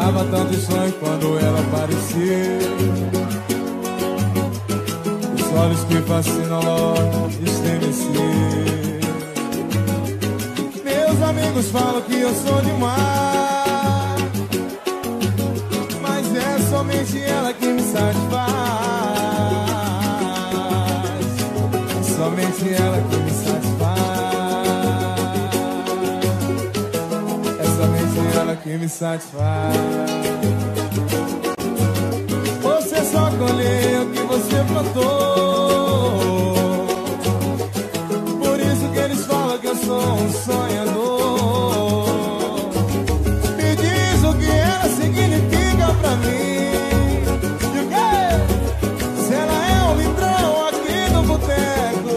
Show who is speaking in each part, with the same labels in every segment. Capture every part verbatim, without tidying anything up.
Speaker 1: Dava tanto sonho quando ela aparecia. Os olhos que fascinam logo estremeciam. Meus amigos falam que eu sou demais, mas é somente ela que me satisfaz. Somente ela que me satisfaz. É somente ela que me satisfaz. Você só colheu o que você plantou. Por isso que eles falam que eu sou um sonhador. Me diz o que ela significa pra mim. E o quê? Se ela é um litrão aqui no boteco.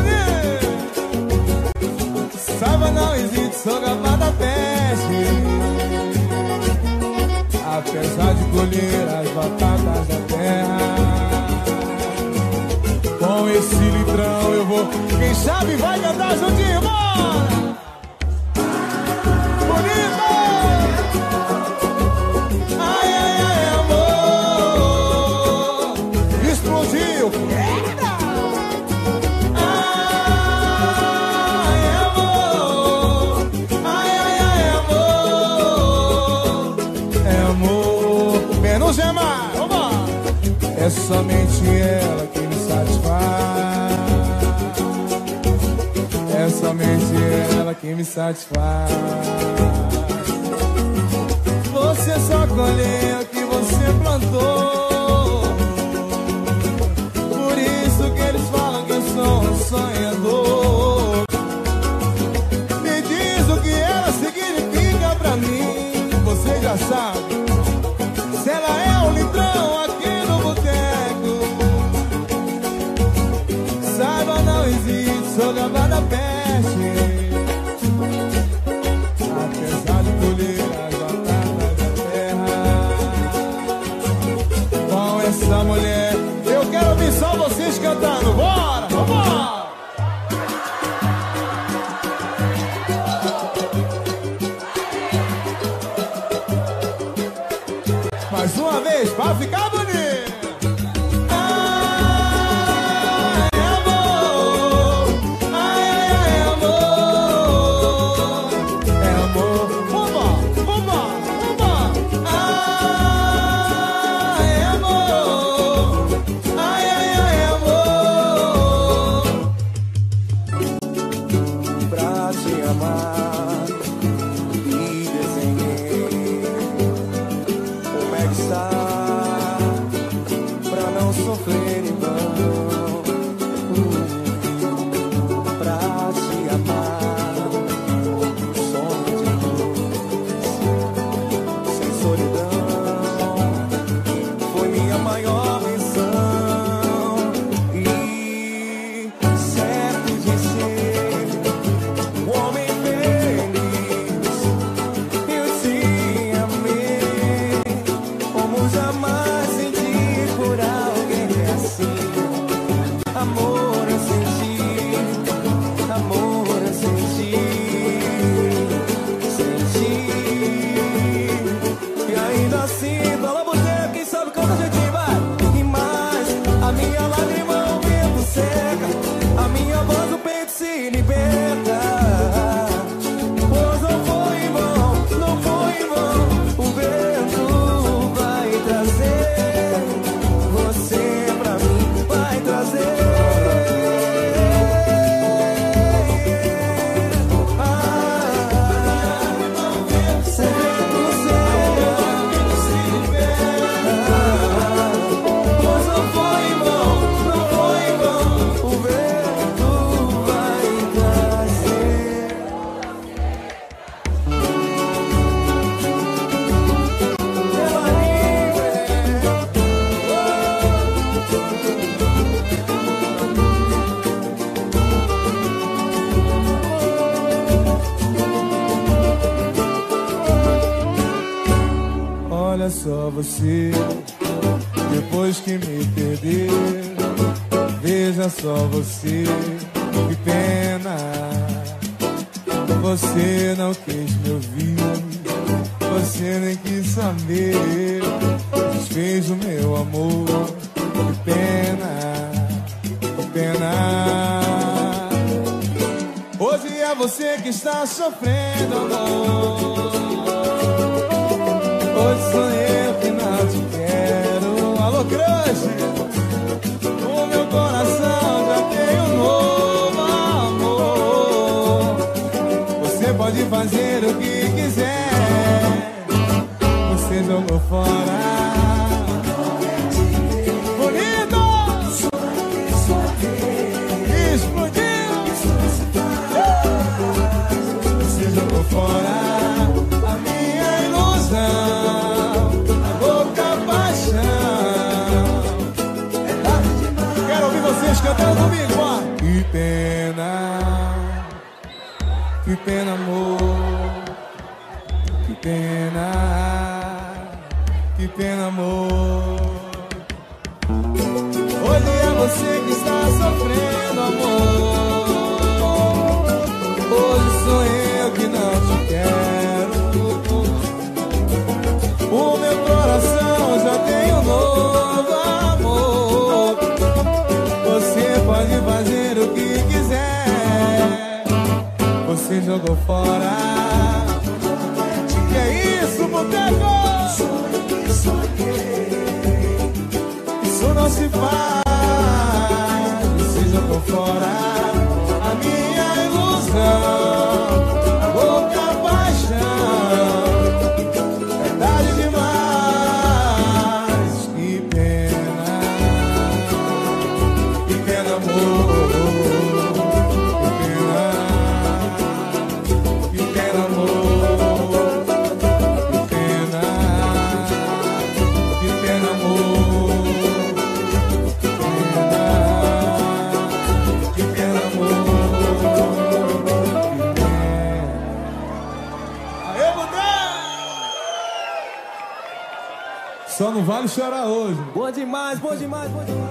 Speaker 1: Saiba, não existe, sou capaz da peste. Apesar de colher as batatas da terra, com esse litrão eu vou. Quem sabe vai cantar juntinho, bora! Bonito! Ai, ai, ai, amor! Explodiu! Eita! Ai, amor! Ai, ai, ai, amor! É amor, menos é mais, vamos! É somente ela que me satisfaz. É somente ela que me satisfaz. Você só colheu o que você plantou. Por isso que eles falam que eu sou um sonhador. Me diz o que ela significa pra mim. Você já sabe. Se ela é um litrão aqui no boteco, saiba, não existe, sou capaz da peste. Apesar de colher as batatas da terra, com essa mulher eu quero ouvir só vocês cantando. Bora, vambora! Mais uma vez, pra ficar bonito. Ai, amor. Ai, ai, ai, amor. É amor. Vambora, vambora, vambora. Ai, amor. Ai, ai, ai, amor. Pra te amar e desenhei como é que está, pra não sofrer em vão. Pra te amar, sonho de luz, sem solidão, foi minha maior missão. E certo de ser um homem feliz, eu te amei como jamais senti por alguém assim. Amor eu senti, amor eu senti, senti. E ainda assim, fala você, quem sabe quando a gente vai. E mais, a minha lágrima o vento seca, a minha voz o peito se liberta. Pois não foi em vão, não foi em vão, o vento vai trazer você pra mim, vai trazer. Ah, seu vento cega, se liberta. Pois não foi em vão, não foi em vão, o vento vai trazer. Ela olha só você, depois que me perdeu, veja só você, que pena. Você não quis me ouvir, você nem quis saber, desfez o meu amor. Que pena, que pena. Hoje é você que está sofrendo, amor. Hoje sou eu que não te quero. Alô, crush. O meu coração já tem um novo amor. Você pode fazer o que quiser. Você jogou fora. Fora a minha ilusão, a louca paixão. Quero ouvir vocês cantando comigo, ó. Que pena, que pena, amor. Que pena, que pena, amor. Hoje é você que está sofrendo, amor. Hoje sou eu que não te quero. O meu coração já tem um novo amor. Você pode fazer o que quiser. Você jogou fora. Que é isso, boteco? Isso não se faz. Você jogou fora a minha ilusão. Só não vale chorar hoje.
Speaker 2: Bom demais, bom demais, bom demais.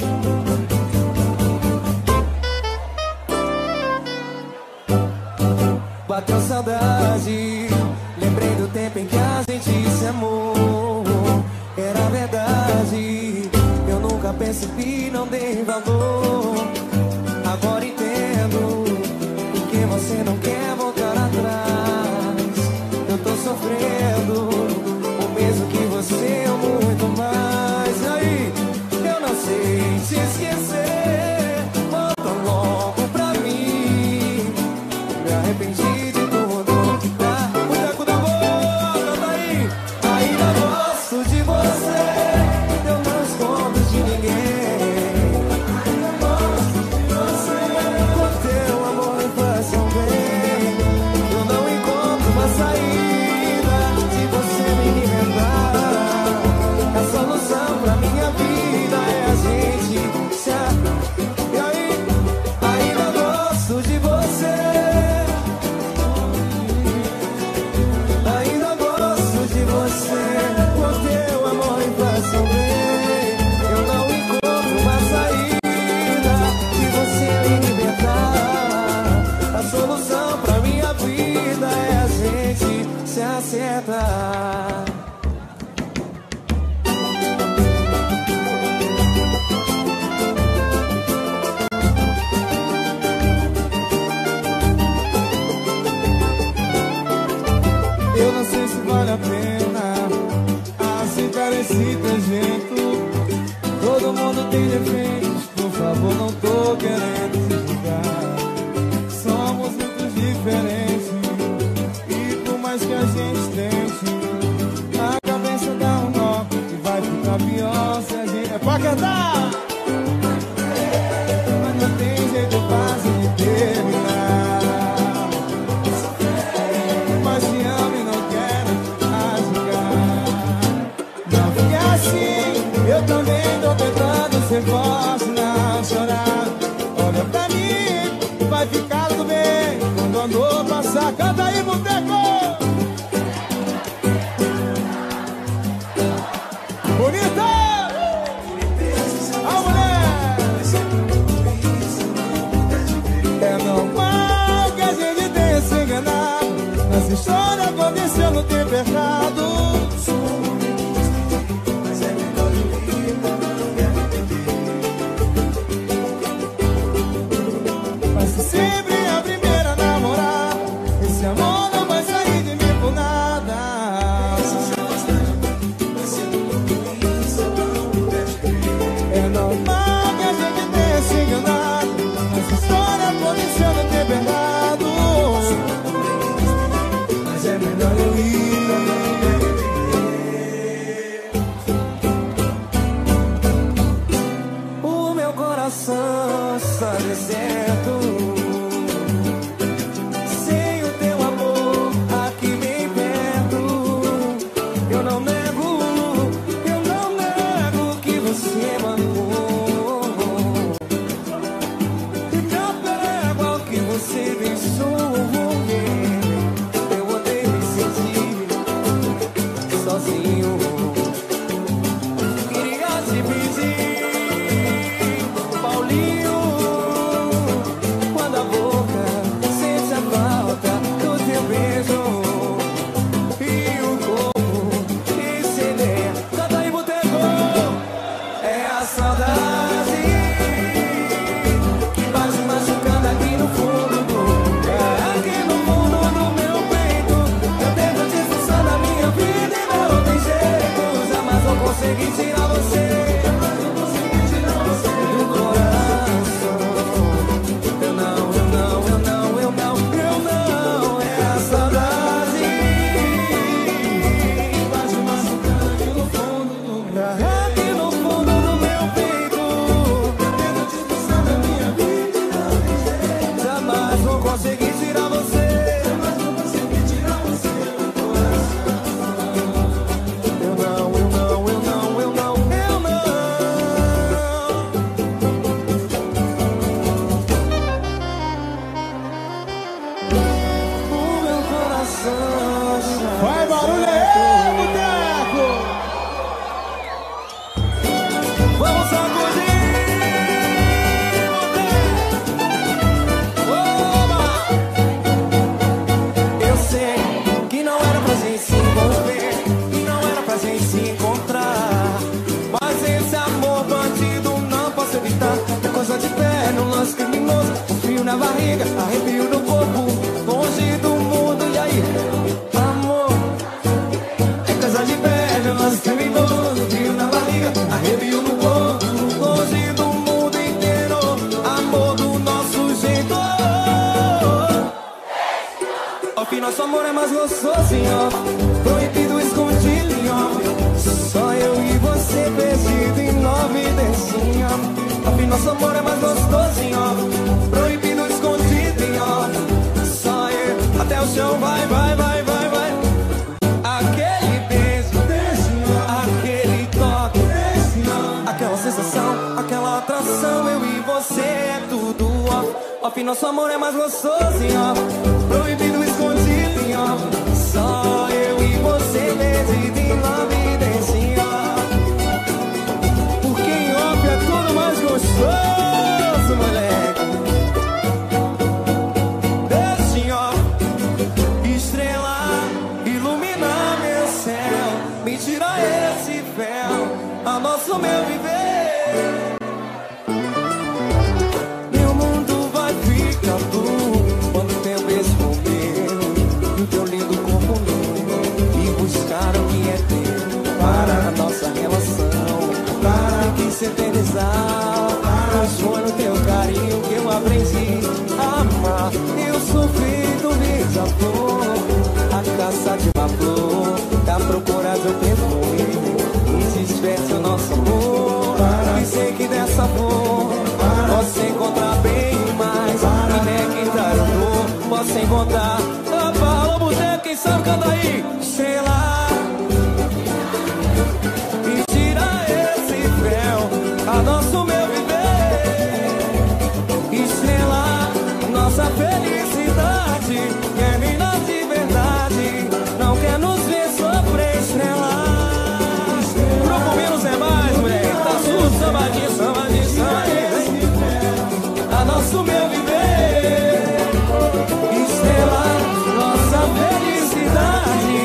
Speaker 2: Bateu saudade, lembrei do tempo em que a gente se amou. Era verdade, eu nunca percebi, não dei valor. Agora entendo, porque você não quer voltar atrás. Eu tô sofrendo, o mesmo que você ou muito mais. Aí, eu não sei se esquecer. Volta logo pra mim. Me arrependi de tudo. Tá? O teco da boca, tá aí. Ainda gosto de você. Eu não escondo de ninguém. Ainda gosto de você. O teu amor me faz tão bem. Eu não encontro uma saída se você me libertar. A solução pra minha vida é a gente se amar. E aí, ainda gosto de você. Ainda gosto de você. O teu amor me faz tão bem. Eu não encontro uma saída se você me libertar. A solução pra minha vida é a gente se acertar.
Speaker 1: Eu não sei se vale a pena aceitar esse trejeito. Todo mundo tem defeitos, por favor, não tô querendo te julgar. Somos muito diferentes e por mais que a gente tente, a cabeça dá um nó e vai ficar pior se a gente... É pra cantar! Mas não tem jeito fácil de terminar. Mas te amo e não quero rasgar. Não fique assim, eu também tô tentando ser forte, não chorar. Olha pra mim, vai ficar tudo bem. Quando a dor passar, canta aí, boteco! Bonita! A mulher! É normal que a gente tenha se enganado. Nossa história aconteceu no tempo errado.
Speaker 3: Vai, barulho aí, boteco!
Speaker 1: Vamos sacudir, boteco! Oba! Eu sei que não era pra gente se envolver, que não era pra gente se encontrar, mas esse amor bandido não posso evitar. É coisa de pé no lance criminoso, um frio na barriga, arrepio no corpo, longe do mundo. E aí, amor, é coisa de pé no lance criminoso, um frio na barriga, arrepio no corpo, longe do mundo inteiro. Amor do nosso jeito. Ó, que nosso amor é mais gostoso, ó, proibido escondidinho, ó. Só eu e você perdido em nova idecinha. Ó, que nosso amor é mais gostosinho, ó, proibido escondidinho, ó. Só eu, até o chão, vai, vai, vai, vai, vai. Aquele beijo, aquele toque, aquela sensação, aquela atração. Eu e você é tudo, ó. Ó, que nosso amor é mais gostosinho, ó, proibido escondidinho, ó. Só eu e você perdido em nova idecinha. Porque em off é tudo mais gostoso, moleque. Deixa, ó, estrela iluminar meu céu, me tira esse véu, a nosso meu viver. Meu mundo vai ficar blue quando teu beijo for meu e o teu lindo corpo meu, e buscar o que é teu para a nossa relação, para que se eternizar. Mas foi no teu carinho que eu aprendi a amar. Eu sou feito beija-flor, a caça de uma flor, da procura do perfume, e desperta o nosso amor. E sei que dessa flor posso encontrar bem mais, e nem dar amor posso encontrar. Opa, alô, boteco, quem sabe canta aí. Sei lá, me tira esse véu, a nosso meu viver. Estrela, nossa felicidade, quer minar de verdade, não quer nos ver sofrer. Estrela, Grupo Menos é mais, moleque, tá sujo, sambadinho, sambadinho, sambadinho, a nosso meu viver. Estrela, nossa felicidade,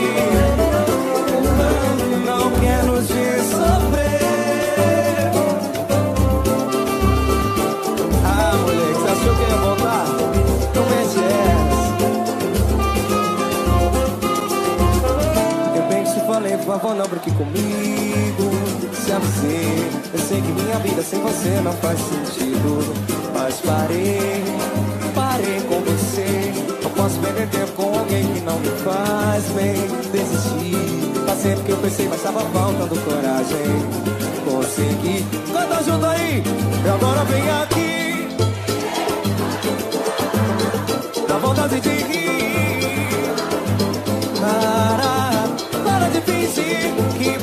Speaker 1: não quer nos ver sofrer. Ah, moleque, você achou que ia voltar? Não mexe essa. Eu bem que te falei, por favor, não brinque comigo. Se avisei, eu sei que minha vida sem você não faz sentido, mas parei, parei com você. Não posso perder tempo com alguém que não me faz bem. Desisti, passei porque eu pensei, mas tava faltando coragem. Consegui, canta junto aí, e agora vem aqui, dá vontade de rir. Para, para de fingir que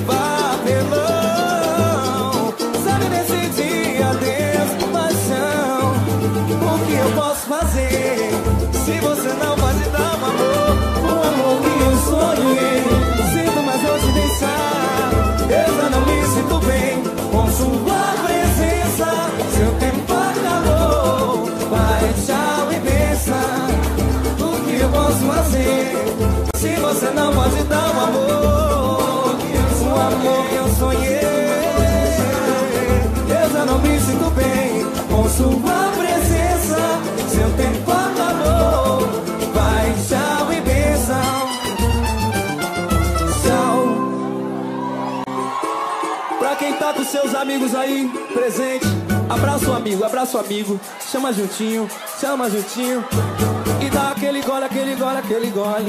Speaker 1: papelão. Sabe decidir adeus, paixão. O que eu posso fazer se você não pode dar um amor, um amor que eu sonhei? Sinto, mas vou te deixar. Eu já não me sinto bem com sua presença. Seu tempo acabou, vai, tchau e benção. O que eu posso fazer se você não pode dar um amor, um amor que eu sonhei? Eu já não me sinto bem com sua presença. Seu tempo acabou, vai, tchau e benção. Tchau. Pra quem tá com seus amigos aí presente, abraça o amigo, abraça o amigo, chama juntinho, chama juntinho, e dá aquele gole, aquele gole, aquele gole.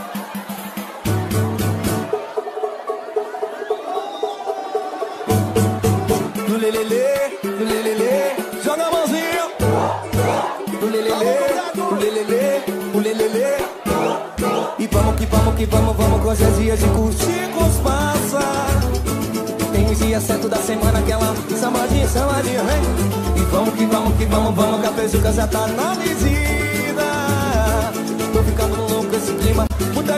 Speaker 1: No lelele, no lelele, joga a mãozinha. No lelele, no lelele, no lelele. E vamos que vamos que vamos, vamos, que hoje é dia de curtir com os passa. Tem um dia certo da semana, aquela sambadinha, sambadinha, vem. E vamos que vamos que vamos, vamos, que a pejuca já tá na medida. Tô ficando louco com esse clima, muita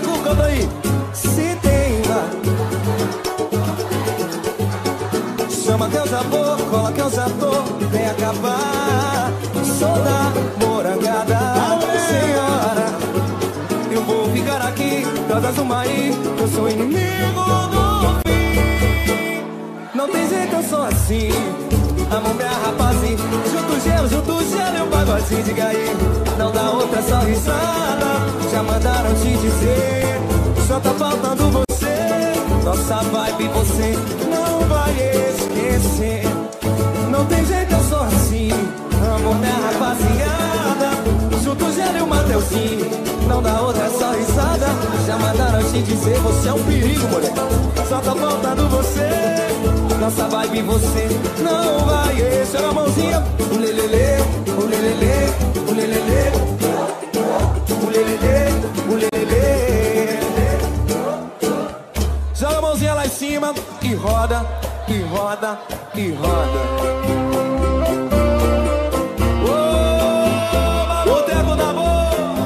Speaker 2: mais uma aí, eu sou inimigo do fim. Não tem jeito, eu sou assim. Amo minha rapazinha. Junto gelo, junto gelo e um pagodinho. Diga aí, não dá outra só risada. Já mandaram te dizer, só tá faltando você. Nossa vibe você não vai esquecer. Não tem jeito, eu sou assim. Amo minha rapaziada. Junto gelo e um Mateuzinho. Não dá outra só risada. Já mandaram te dizer, você é um perigo, mulher. Só tá faltando você. Nossa vibe você não vai esquecer. Chega a mãozinha. O lelele, o lelele, o lelele, o lelele, o lelele. Joga a mãozinha lá em cima e roda, e roda, e roda. Ô, boteco da boa.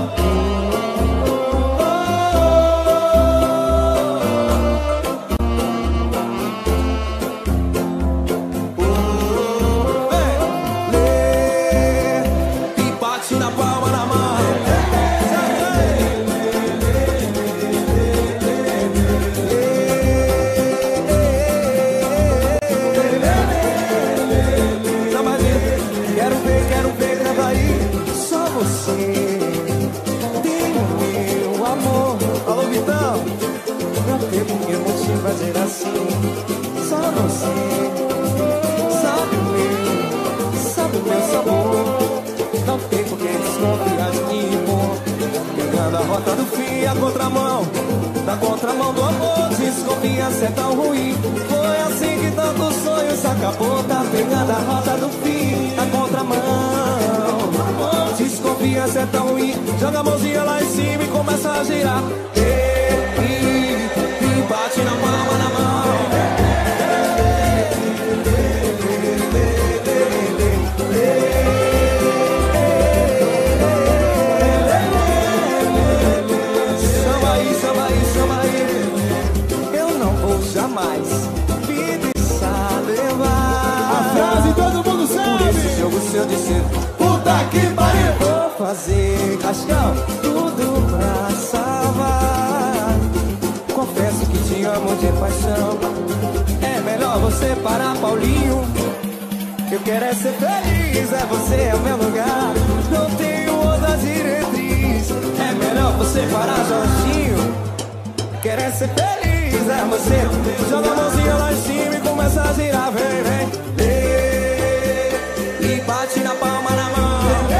Speaker 2: Fazer assim, só você sabe o meu, sabe o meu sabor. Não tem por que desconfiar de mim, amor. Pegando a rota do fim, a contramão, na contramão do amor. Desconfiança é tão ruim. Foi assim que tantos sonhos acabou. Tá pegando a rota do fim, a contramão. Desconfiança é tão ruim. Joga a mãozinha lá em cima e começa a girar. Bate na palma na mão. Chama aí, chama aí, chama aí. Eu não vou jamais me deixar levar.
Speaker 3: A frase todo mundo sabe.
Speaker 2: Por esse jogo seu de ser puta que pariu. Vou fazer cascão, tudo pra salvar. Confesso que te amo de paixão. É melhor você parar, Paulinho. Eu quero é ser feliz, é você, é o meu lugar. Não tenho outra diretriz. É melhor você parar, Jorginho. Quero é ser feliz, é você. Joga a mãozinha lá em cima e começa a girar, vem, vem. E bate na palma na mão.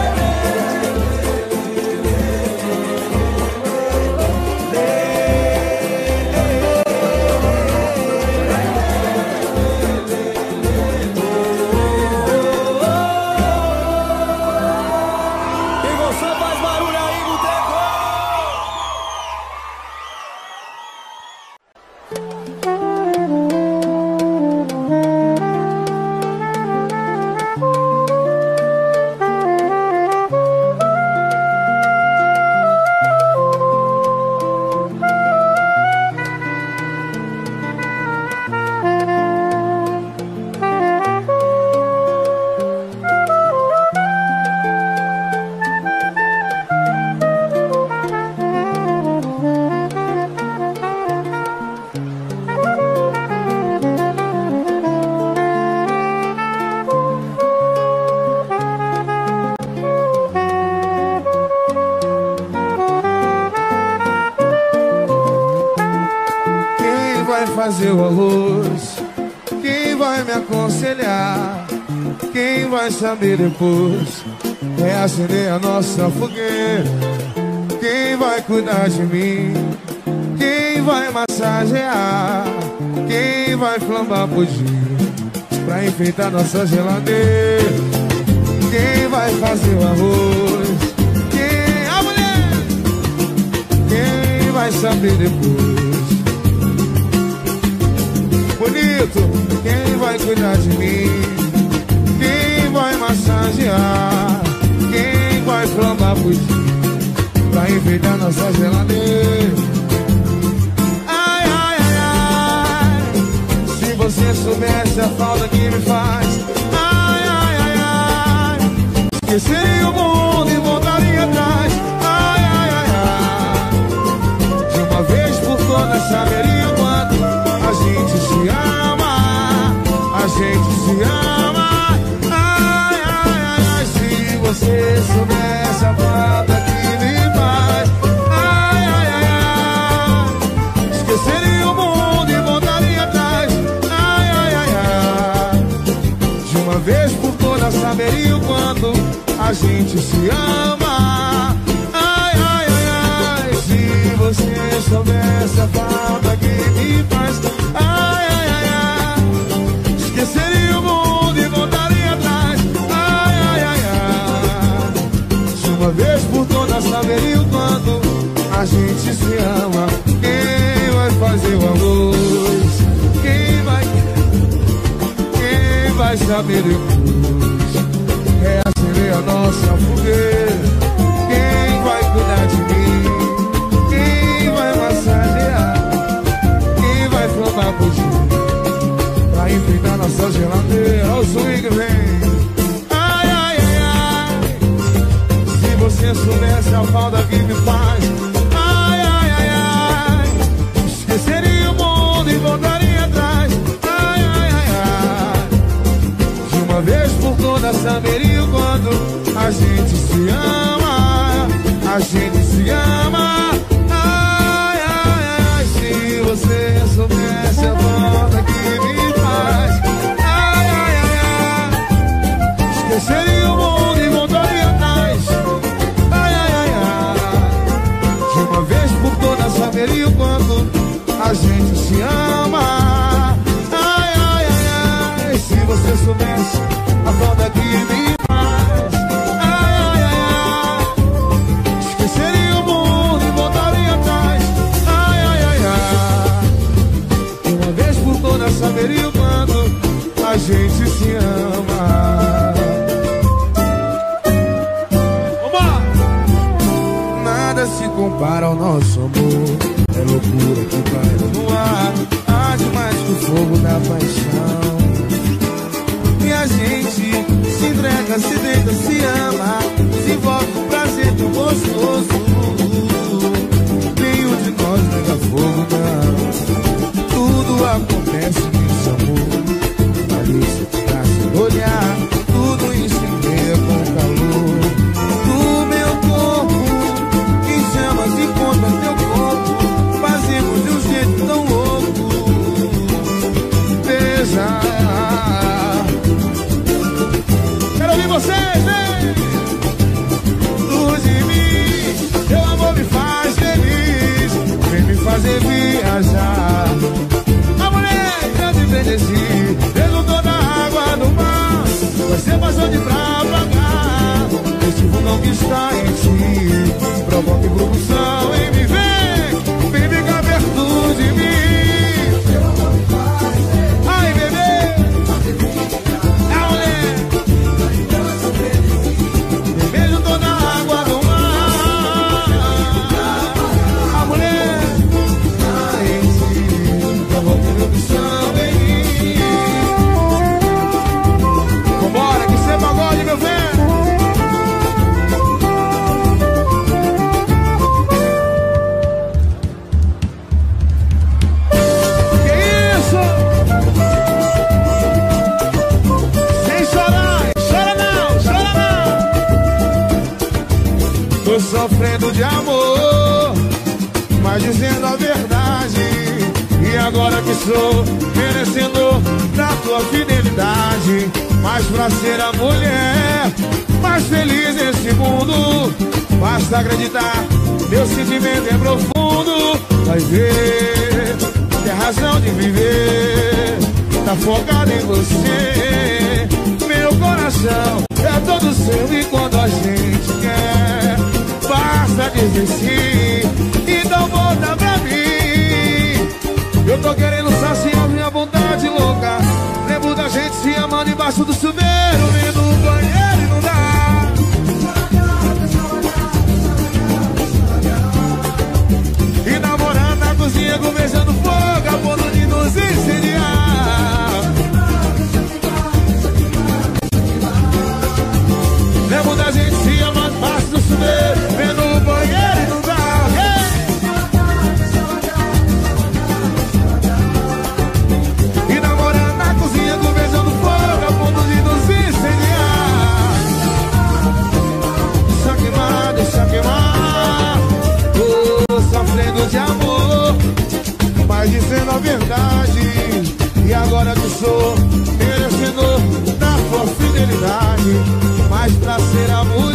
Speaker 4: Fazer o arroz, quem vai me aconselhar? Quem vai saber depois reacender a nossa fogueira? Quem vai cuidar de mim? Quem vai massagear? Quem vai flambar pudim pra enfeitar nossa geladeira? Quem vai fazer o arroz? Quem? A mulher! Quem vai saber depois? Bonito, quem vai cuidar de mim? Quem vai massagear? Quem vai flambar pudim pra enfeitar nossa geladeira? Ai, ai, ai, ai, se você soubesse a falta que me faz. Ai, ai, ai, ai, esqueceria o mundo e voltaria atrás. Ai, ai, ai, ai, de uma vez gente se ama. Ai, ai, ai, ai, se você soubesse a falta que me faz. Ai, ai, ai, ai, esqueceria o mundo e voltaria atrás. Ai, ai, ai, ai, se uma vez por todas saberia o quanto a gente se ama. Quem vai fazer o arroz? Quem vai, quem vai saber depois? É acender a nossa fogueira. Quem vai cuidar de mim? Quem vai massagear? Quem vai flopar por ti? Pra enfeitar nossa geladeira. Olha o swing que vem. Ai, ai, ai, ai, se você soubesse a falta que me faz. Ai, ai, ai, ai, esqueceria o mundo e voltaria atrás. Ai, ai, ai, ai, de uma vez por todas saberia o quanto a gente se ama. A gente se ama. Ai, ai, ai, se você soubesse a falta que me faz. Ai, ai, ai, ai, esqueceria o mundo e voltaria atrás. Ai, ai, ai, ai, de uma vez por todas saberia o quanto a gente se ama. Ai, ai, ai, ai, se você soubesse a falta que me faz. Ai, ai, ai, ai, esqueceria o mundo e voltaria atrás. Ai, ai, ai, ai, de uma vez por todas saberia o quanto a gente se ama. Nada se compara ao nosso amor. É loucura que vai no ar. Arde mais que o fogo da paixão. E a gente se entrega, se deita, se ama. Se envolve com prazer tão gostoso. Nenhum de nós nega fogo, não. Tudo acontece nesse amor. Ali se ficar sem olhar. Tudo incendeia com calor do meu corpo. Em chamas encontra teu corpo. Fazemos de um jeito tão louco. Veja, quero ouvir vocês, vem! Luz de mim, teu amor me faz feliz. Vem me fazer viajar. A mulher que eu te envelheci, pelo toda a água do mar. Você passou de pra pagar. Este vulcão que está em ti provoca evolução em mim. Vem, vem ficar perto de mim. Ai, bebê, a mulher, beijo toda a água do mar. A mulher em ti provoca evolução em mim. Vambora, que cê pagode, meu velho. Sofrendo de amor, mas dizendo a verdade. E agora que sou merecedor da tua fidelidade. Mas pra ser a mulher mais feliz nesse mundo, basta acreditar, meu sentimento é profundo. Vai ver que a razão de viver tá focada em você. Meu coração é todo seu e quando a gente quer, basta dizer sim, então volta pra mim. Eu tô querendo saciar minha vontade louca. Lembro da gente se amando embaixo do chuveiro, vendo o banheiro e não dá. E namorando na cozinha, conversando fogo, a ponto de nos incendiar. Lembro da gente se amando embaixo do chuveiro, vendo o banheiro e não dá. Yeah! E namorando na cozinha, conversando fogo, a ponto de nos incendiar. Deixa queimar, deixa queimar. Tô sofrendo de amor, mas dizendo a verdade. E agora que sou merecedor da tua fidelidade. Mas pra ser a mulher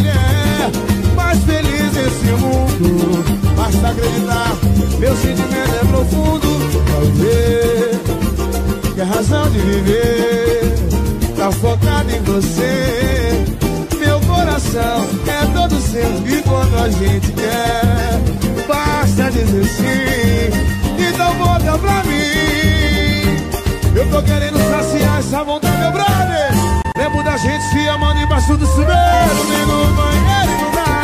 Speaker 4: mundo. Basta acreditar, meu sentimento é profundo. Vai ver que a razão de viver tá focada em você. Meu coração é todo seu e quando a gente quer, basta dizer sim. Então volta pra mim. Eu tô querendo saciar essa vontade, meu brother. Lembro da gente se amando embaixo do chuveiro, nem no banheiro e no bar.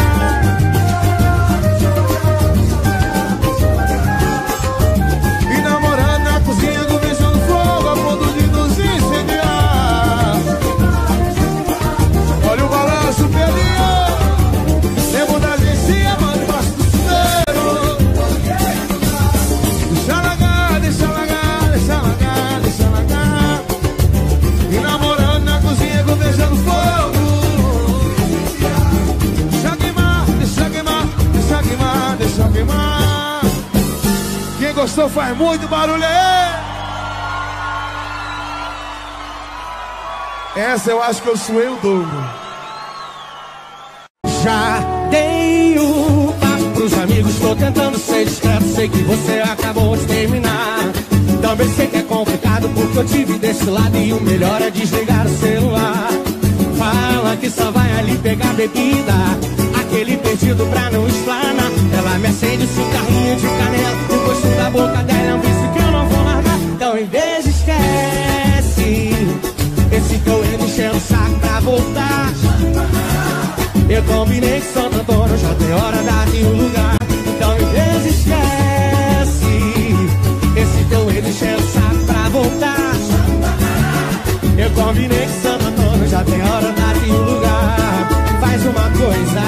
Speaker 4: E namorando na cozinha, beijando fogo a ponto de nos incendiar. Olha o balanço, Pelinho. Lembro da gente se amando embaixo do chuveiro. Deixa largar, deixa largar, deixa largar, deixa largar. E namorando na cozinha, beijando fogo. Deixa queimar, deixa queimar, deixa queimar, deixa queimar. Quem gostou faz muito barulho aí. Essa eu acho que eu suei o dobro.
Speaker 2: Já dei o papo pros amigos, tô tentando ser discreto. Sei que você acabou de terminar. Também sei que é complicado porque eu tive desse lado e o melhor é desligar o celular. Fala que só vai ali pegar bebida, aquele perdido pra não explanar. Ela me acende o cigarrinho de canela, o gosto da boca dela é um vício que eu não vou largar. Então em vez de esquece esse teu erro enchendo o saco pra voltar. Eu combinei que Santo Antônio já tem hora, data e o lugar. Então em vez de esquece esse teu erro enchendo o saco pra voltar. Eu combinei que Santo Antônio já tem hora, data e o lugar. Faz uma coisa,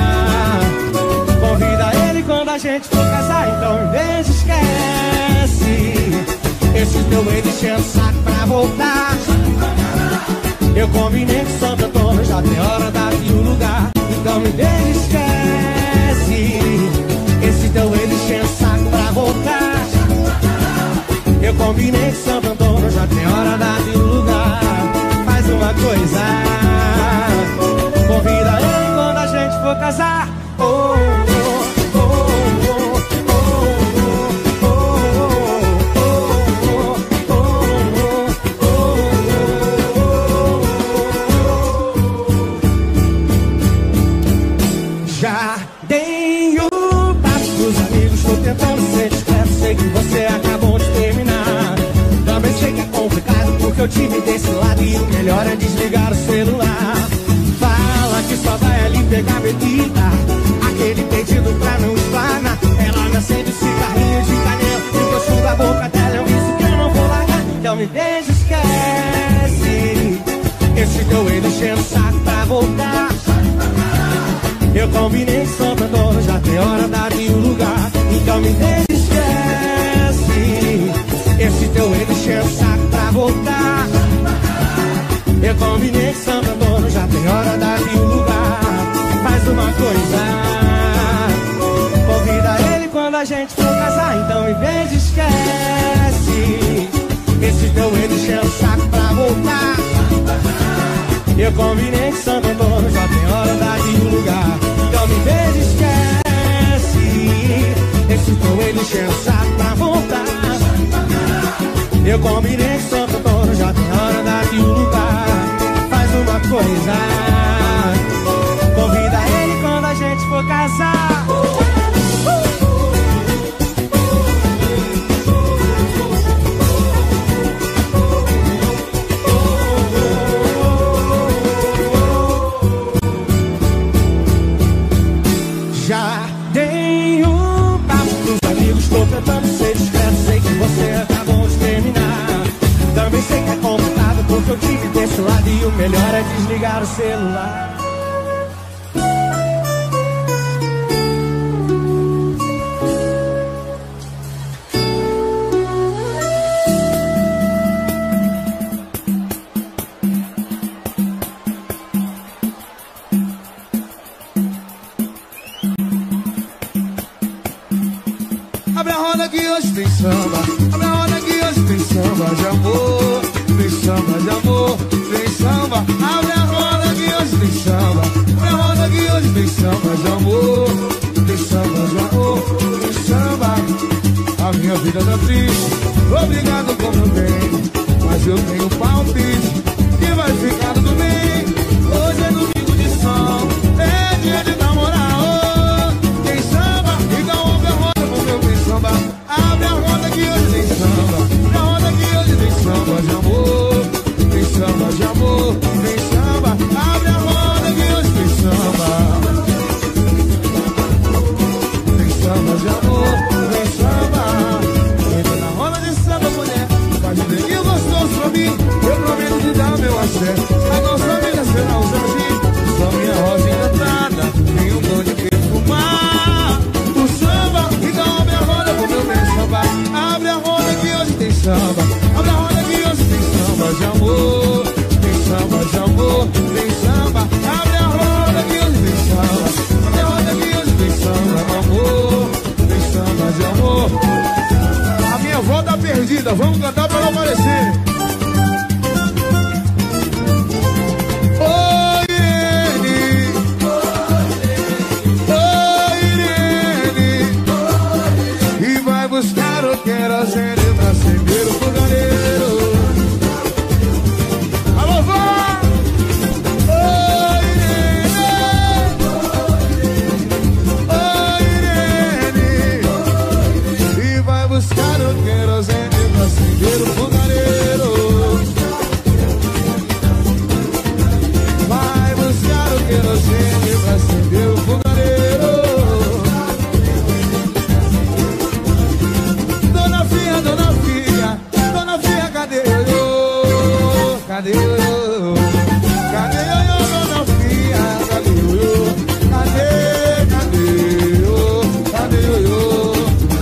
Speaker 2: convida ele quando a gente for casar. Então em vez de esquece esse teu erro enchendo o saco pra voltar. Eu combinei que Santo Antônio já tem hora, data e o lugar. Então me deixa, esquece esse teu erro enchendo o saco pra voltar. Eu combinei que Santo Antônio já tem hora, data e o lugar. Faz uma coisa, convida ele quando a gente for casar. Oh, oh, oh, oh, oh, oh, oh, oh, oh, oh. Já dei o passo pros amigos, tô tentando ser discreto. Sei que você acabou de terminar. Também sei que é complicado porque eu tive desse lado e o melhor é desligar o celular. Fala que só vai ali pegar bebida, aquele pedido pra não explanar. Ela me acende o cigarrinho de canela e o gosto da boca dela é um vício que eu não vou largar. Então me deixa, esquece esse teu erro enchendo o saco pra voltar. Eu combinei que Santo Antônio já tem hora, data e o lugar. Então me deixa, esquece esse teu erro enchendo o saco pra voltar. Eu combinei que Santo Antônio já tem hora, data e o lugar. Faz uma coisa, convida ele quando a gente for casar. Então em vez de esquece esse teu erro enchendo o saco pra voltar. Eu combinei que Santo Antônio já tem hora, data e o lugar. Então me veja, esquece esse teu erro enchendo o saco pra voltar. Eu combinei que Santo Antônio já tem hora, data e o lugar. Faz uma coisa, convida ele quando a gente for casar. Já dei um passo pros amigos, tô tentando ser discreto. Sei que você acabou de terminar. Também sei que é complicado porque eu tive desse lado e o melhor é desligar o celular.
Speaker 4: Abre a roda que hoje tem samba. Abre a roda que hoje tem samba de amor. Tem samba de amor, tem samba. Abre a roda que hoje tem samba. Abre a roda que hoje tem samba de amor. tem samba de amor, tem samba. A minha vida tá triste, obrigado por meu bem, mas eu tenho palpite que vai ficar tudo bem. Hoje é domingo de sol, é dia de namorar. Oh, tem samba, igual abre a roda pro meu bem samba. Abre a roda que hoje tem samba, abre a roda que hoje tem samba de amor, tem samba de amor, tem samba. Abre a roda que hoje tem samba, tem samba de amor, tem samba. Entra na roda de samba, mulher, faz um denguinho gostoso pra mim. Eu prometo te dar meu axé, a nossa amiga será o jardim. Só minha rosa encantada, tem um dom de perfumar o samba, então abre a roda pro meu bem samba. Abre a roda que hoje tem samba, abre a roda que hoje tem samba de amor, tem samba de amor, tem samba. Abre a roda que hoje tem samba, abre a roda que hoje tem samba, amor, tem samba de amor. A minha avó tá perdida, vamos cantar pra ela aparecer. Oi, Irene, oi, Irene, e vai buscar o querosene pra acender o fogareiro. Alô, vó! Oi, Irene, oi, Irene, e vai buscar o querosene pra acender o fogareiro. Vai buscar o querosene pra acender o fogareiro. Dona Fia, Dona Fia, Dona Fia, cadê eu? Cadê eu? Cadê eu, Dona Fia? Cadê eu? Cadê, cadê eu? Cadê eu?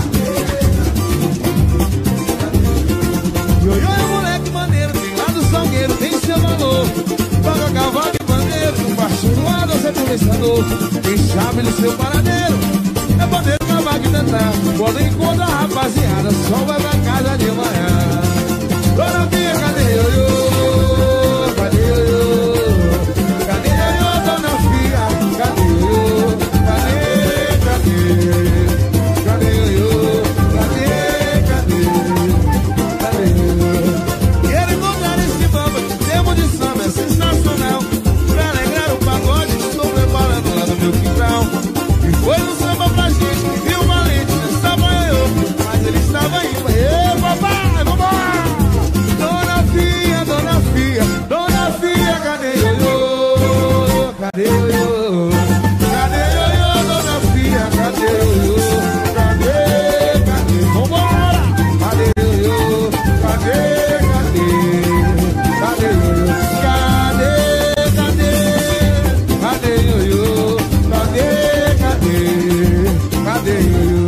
Speaker 4: Ioiô é moleque maneiro, tem lá do Salgueiro, tem seu valor. Toca cavalo e bandeiro, apaixonado, você é pensador. Quem sabe do seu paradeiro é poder acabar de tentar. Quando encontra a rapaziada, só vai pra casa de manhã. Dona Fia, cadê eu? Cadê eu? Cadê eu, Dona Fia? Cadê eu? Cadê, cadê? Cadê eu? Cadê, cadê? Cadê eu? Quero encontrar esse bamba, tempo de samba é sensacional. Pra alegrar o pagode, estou preparando lá no meu quintal. E foi no samba pra gente que viu o valente, não estava eu, mas ele estava indo. Ê, papai, vambora! Dona Fia, Dona Fia, Dona Fia, cadê eu? Cadê eu? Cadê eu, Dona Fia? Cadê eu? Cadê, cadê? Vambora! Cadê eu? Cadê, cadê? Cadê eu? Cadê, cadê? Cadê eu? Cadê, cadê? Cadê eu?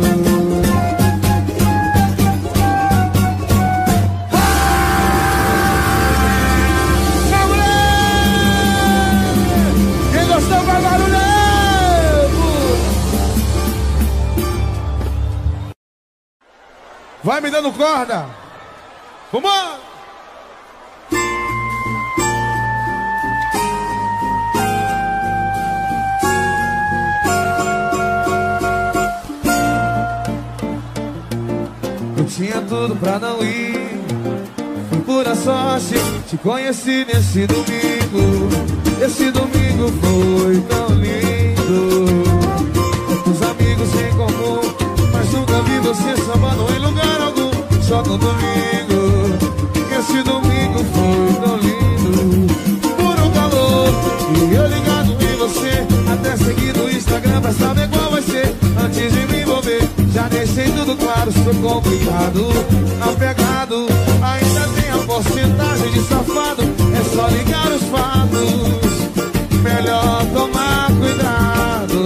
Speaker 4: Quem gostou vai barulho! Vai me dando corda! Vamos! Eu tinha tudo pra não ir, foi pura sorte, te conheci nesse domingo. Esse domingo foi tão lindo, tantos amigos em comum, mas nunca vi você sambando em lugar algum, só no domingo. Esse domingo foi tão lindo, puro calor, e eu ligado em você, até seguir no Instagram pra saber qual vai ser. Antes de me envolver, já deixei tudo claro, sou complicado, apegado, ainda tem a porcentagem de safado. É só ligar os fatos, melhor tomar cuidado.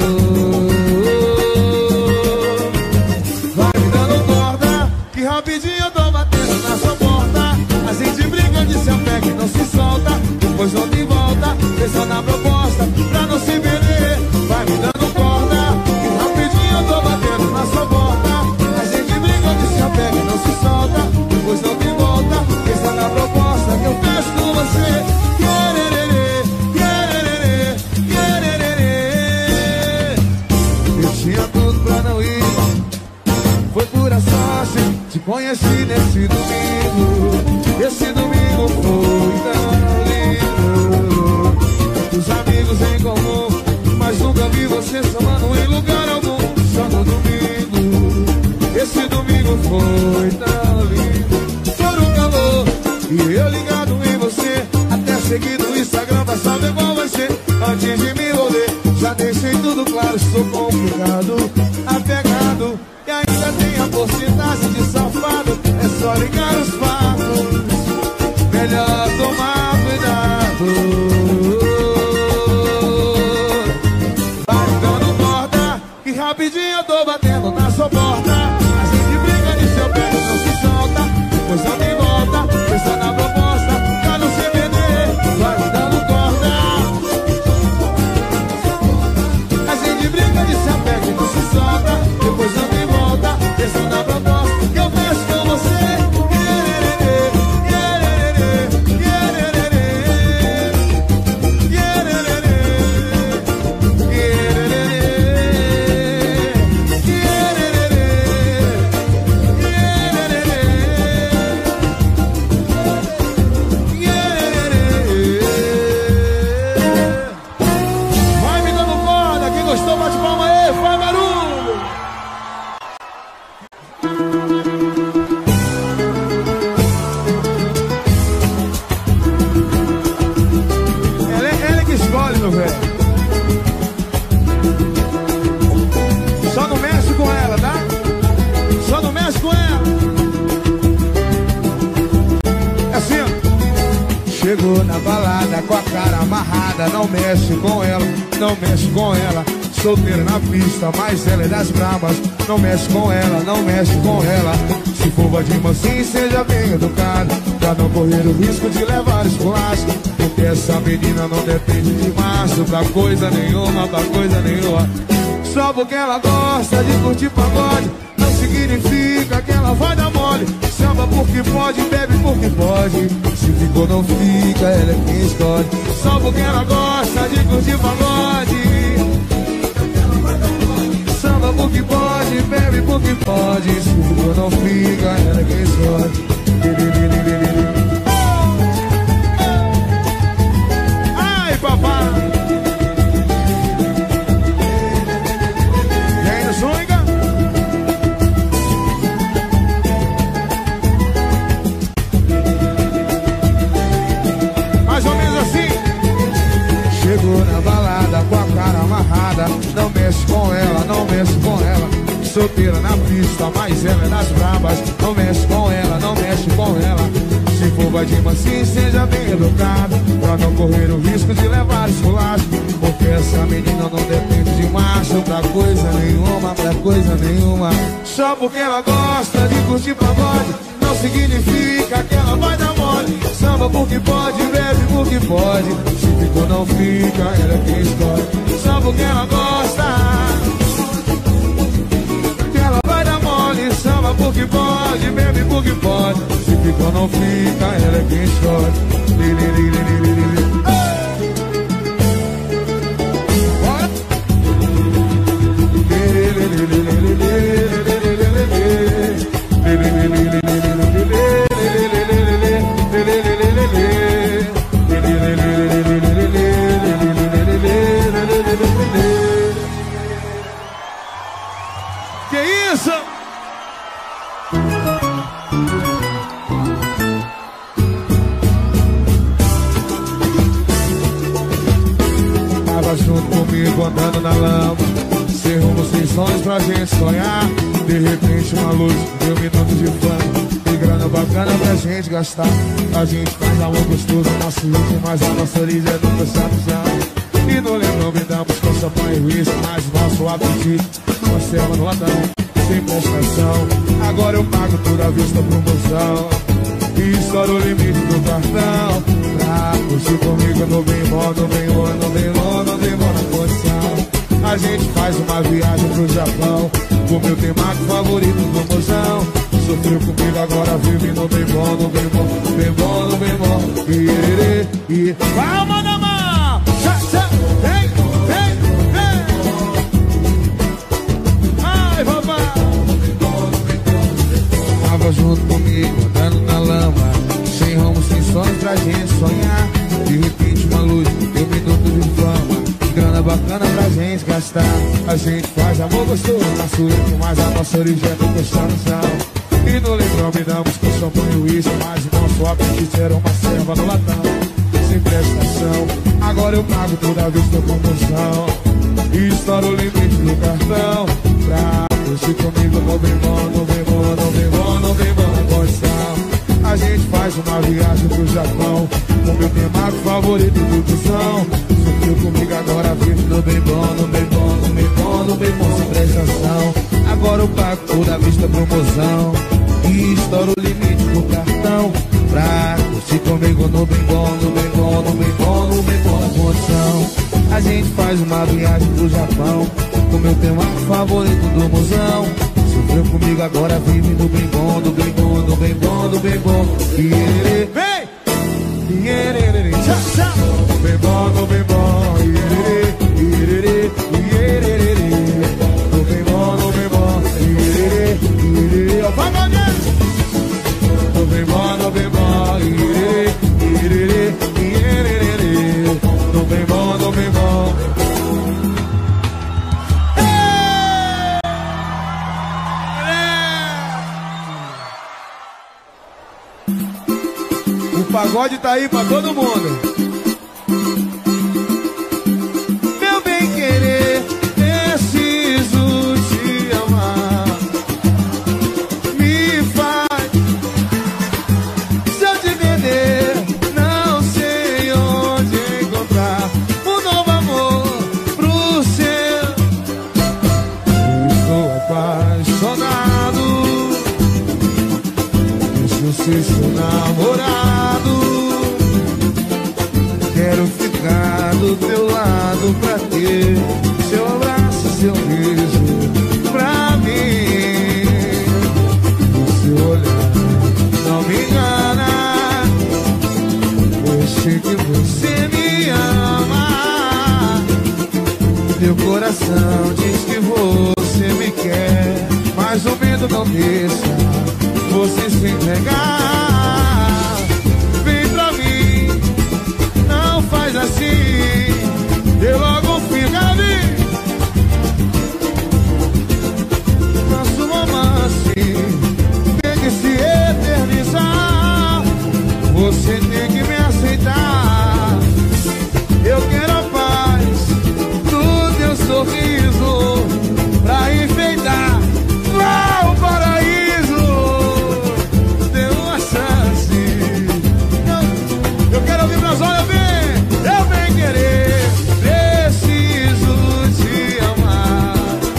Speaker 4: Vai me dando corda, que rapidinho eu tô batendo na sua porta. A gente brinca de se apega e não se solta, depois não tem volta, pensa na proposta pra não se perder. Vai me dando corda, que rapidinho eu tô batendo na sua porta. A gente brinca de se apega e não se solta, depois não tem volta, pensa na proposta que eu faço com você. Quererê, quererê, quererê. Eu tinha tudo te conheci nesse domingo. Esse domingo foi tão lindo. Muitos amigos em comum, mas nunca vi você somando em lugar algum. Só no domingo. Esse domingo foi tão lindo. Foi um calor e eu ligado em você. Até seguir no Instagram pra saber qual vai ser. Antes de me envolver, já deixei tudo claro. Sou complicado, apegado, e ainda tem a porcentagem de safado. É só ligar os fatos, melhor tomar cuidado. Vai dando corda, que rapidinho eu tô batendo na sua porta. A gente briga de seu pé, não se solta. Depois eu me volta, pensa na proposta, pra não se perder. Vai dando corda, a gente briga de seu pé, que não se solta. Depois eu me volta, pensa na proposta que eu faço com você. Chegou na balada com a cara amarrada. Não mexe com ela, não mexe com ela. Solteira na pista, mas ela é das brabas. Não mexe com ela, não mexe com ela. Se for de mansinho, seja bem educado, pra não correr o risco de levar esculacho. Porque essa menina não depende de macho pra coisa nenhuma, pra coisa nenhuma. Só porque ela gosta de curtir pagode não significa que ela vai dar mole. Samba porque pode, bebe porque pode. Se ficou não fica, ela é quem escolhe. Só porque ela gosta de curtir pagode. Samba porque pode, bebe porque pode. Se ficou não fica, ela é quem escolhe. Ai, papai. E ainda sonha? Mais ou menos assim. Chegou na balada com a cara amarrada. Não mexe com ela, não mexe com ela. Solteira na pista, mas ela é das brabas. Não mexe com ela, não mexe com ela. Se for vai de mansinho, seja bem educado, pra não correr o risco de levar esculacho. Porque essa menina não depende de macho pra coisa nenhuma, pra coisa nenhuma. Só porque ela gosta de curtir pagode não significa que ela vai dar mole. Samba porque pode, bebe porque pode. Se ficou não fica, ela é quem escolhe. Só porque ela gosta que ela vai dar mole. Samba porque pode, bebe porque pode. Se ficou não fica, ela é quem escolhe. Que isso? Tava junto comigo andando na lama, sem rumo, sem sonhos pra gente sonhar. De repente uma luz, deu minutos de fama e grana bacana pra gente gastar. A gente faz amor gostoso, nosso ritmo, mas a nossa origem é nunca se avisar. E no lembrão brindamos com champanhe e whisky, mas nosso apetite conserva no hotel, sem prestação. Agora eu pago toda a vista promoção e estouro o limite do cartão. Pra curtir comigo no bem bom, no bem bom, no bem bom, no bem bom na condição. A gente faz uma viagem pro Japão, o meu temático favorito do mozão. Sofreu comigo, agora vive no bem bom, no bem bom, no bem bom, no bem bom. E, e, e. Palma na mão! Vem, vem, vem! Ai, papai! Tava bacana pra gente gastar. A gente faz amor gostoso na suíte, mas a nossa origem é do coração. E no litrão me damos com champanhe e uísque, mas o nosso apetite era uma serva no latão. Sem prestação, agora eu pago toda vez que eu promoção. E estouro o limite do cartão. Pra curtir comigo no bem bom, no bem bom, no bem bom, no bem bom, na condição. A gente faz uma viagem pro Japão, com meu temático favorito do busão. Subiu comigo agora, vive no bem bom, no bem bom, no bem bom, no bem bom, sem prestação. Agora eu pago toda vista promoção. E estouro o limite do cartão. Pra curtir comigo no bem bom, no bem bom, no bem bom, no bem bom, na condição. A gente faz uma viagem pro Japão, com meu tema favorito do musão. Sofreu comigo, agora vive no bem bom, do bem bom, do bem bom, do bem bom. Ierê, vem! Ierê, tchau, tchau. Bem bom, do bem bom. Ierê, ierê, ierê, do bem bom, do bem bom. Ierê, ierê, ó, vai, vai, do bem bom, do bem bom. Ierê, ierê, ierê, do bem bom, do bem bom. O pagode tá aí pra todo mundo. Meu bem querer, preciso te amar. Me faz. Se eu te perder, não sei onde encontrar um novo amor pro seu. Estou apaixonado. Deixa eu ser seu namorado. Quero ficar do teu lado pra ter seu abraço, seu beijo pra mim. O seu olhar não me engana. Eu sei que você me ama. Meu coração diz que você me quer, mas o medo não deixa você se entregar. Vem pra mim, não faz assim, eu logo fico ali. Nosso romance tem que se eternizar. Você tem que me aceitar. Eu quero a paz do teu sorriso pra enfeitar lá o paraíso. Dê uma chance. Eu, eu quero ouvir meus olhos bem. Eu bem querer, preciso te amar.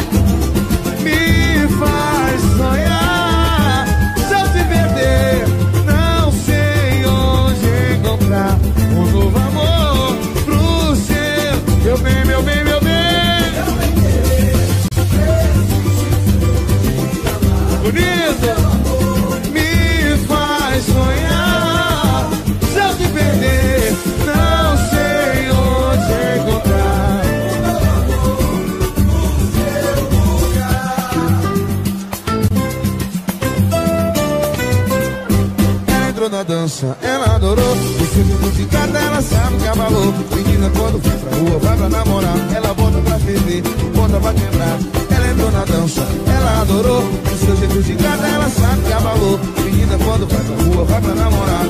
Speaker 4: Me faz sonhar. Se eu te perder, não sei onde encontrar um novo amor pro seu. Meu bem, meu bem, meu bem. Bonito, me faz sonhar. Se eu te perder, não sei onde encontrar. Ela entrou na dança, ela adorou. O filme de cada ela sabe que abalou. Menina, quando vai pra rua, vai pra namorar. Ela bota pra ferver, bota pra quebrar. Ela entrou na dança, ela adorou. O seu jeito de gata, ela sabe que abalou. Menina, quando vai pra rua, vai pra namorar.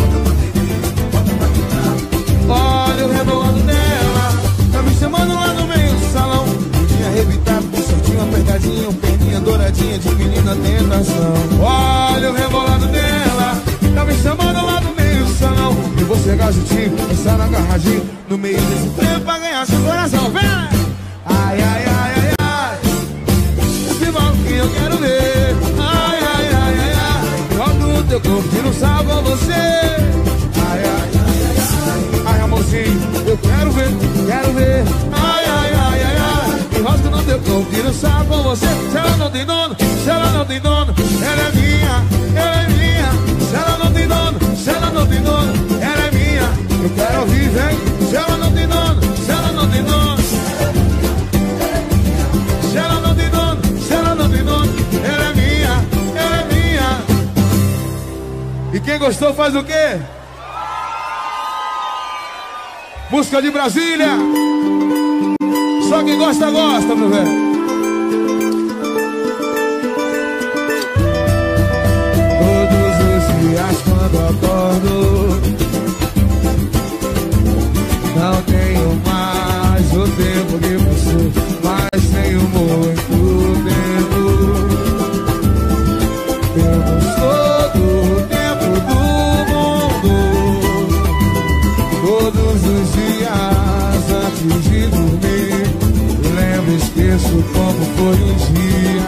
Speaker 4: Olha o rebolando dela, tá me chamando lá no meio do salão. Bundinha arrebitada, com shortinho apertadinho, perninha douradinha de menina tentação. Olha o rebolado dela, tá me chamando lá no meio do salão. E você chegar juntinho, dançar agarradinho no meio desse tempo pra ganhar seu coração. Vem! Ai, ai, ai, ai, ai. Esse mal que eu quero ver. Ai, ai, ai, ai, ai. Roda o teu corpo que não sabe com você. Ai, ai, ai, ai, ai. Ai, amorzinho, eu quero ver, quero ver. Ai, ai, ai, ai, ai. Enrosca no teu corpo que não sabe com você. Se ela não tem dono, se ela não tem dono, ela é minha, ela é minha. Se ela não tem dono, se ela não tem dono, ela é minha. Eu quero ouvir, vem. Se ela não tem dono, se ela não tem dono. Se ela não tem dono, se ela não tem dono, ela é minha, ela é minha. E quem gostou faz o quê? Música de Brasília. Só quem gosta, gosta, meu velho. Todos os dias quando acordo, não tenho mais o tempo que passou, mas tenho muito tempo. Temos todo o tempo do mundo. Todos os dias antes de dormir, lembro, esqueço como foi um dia.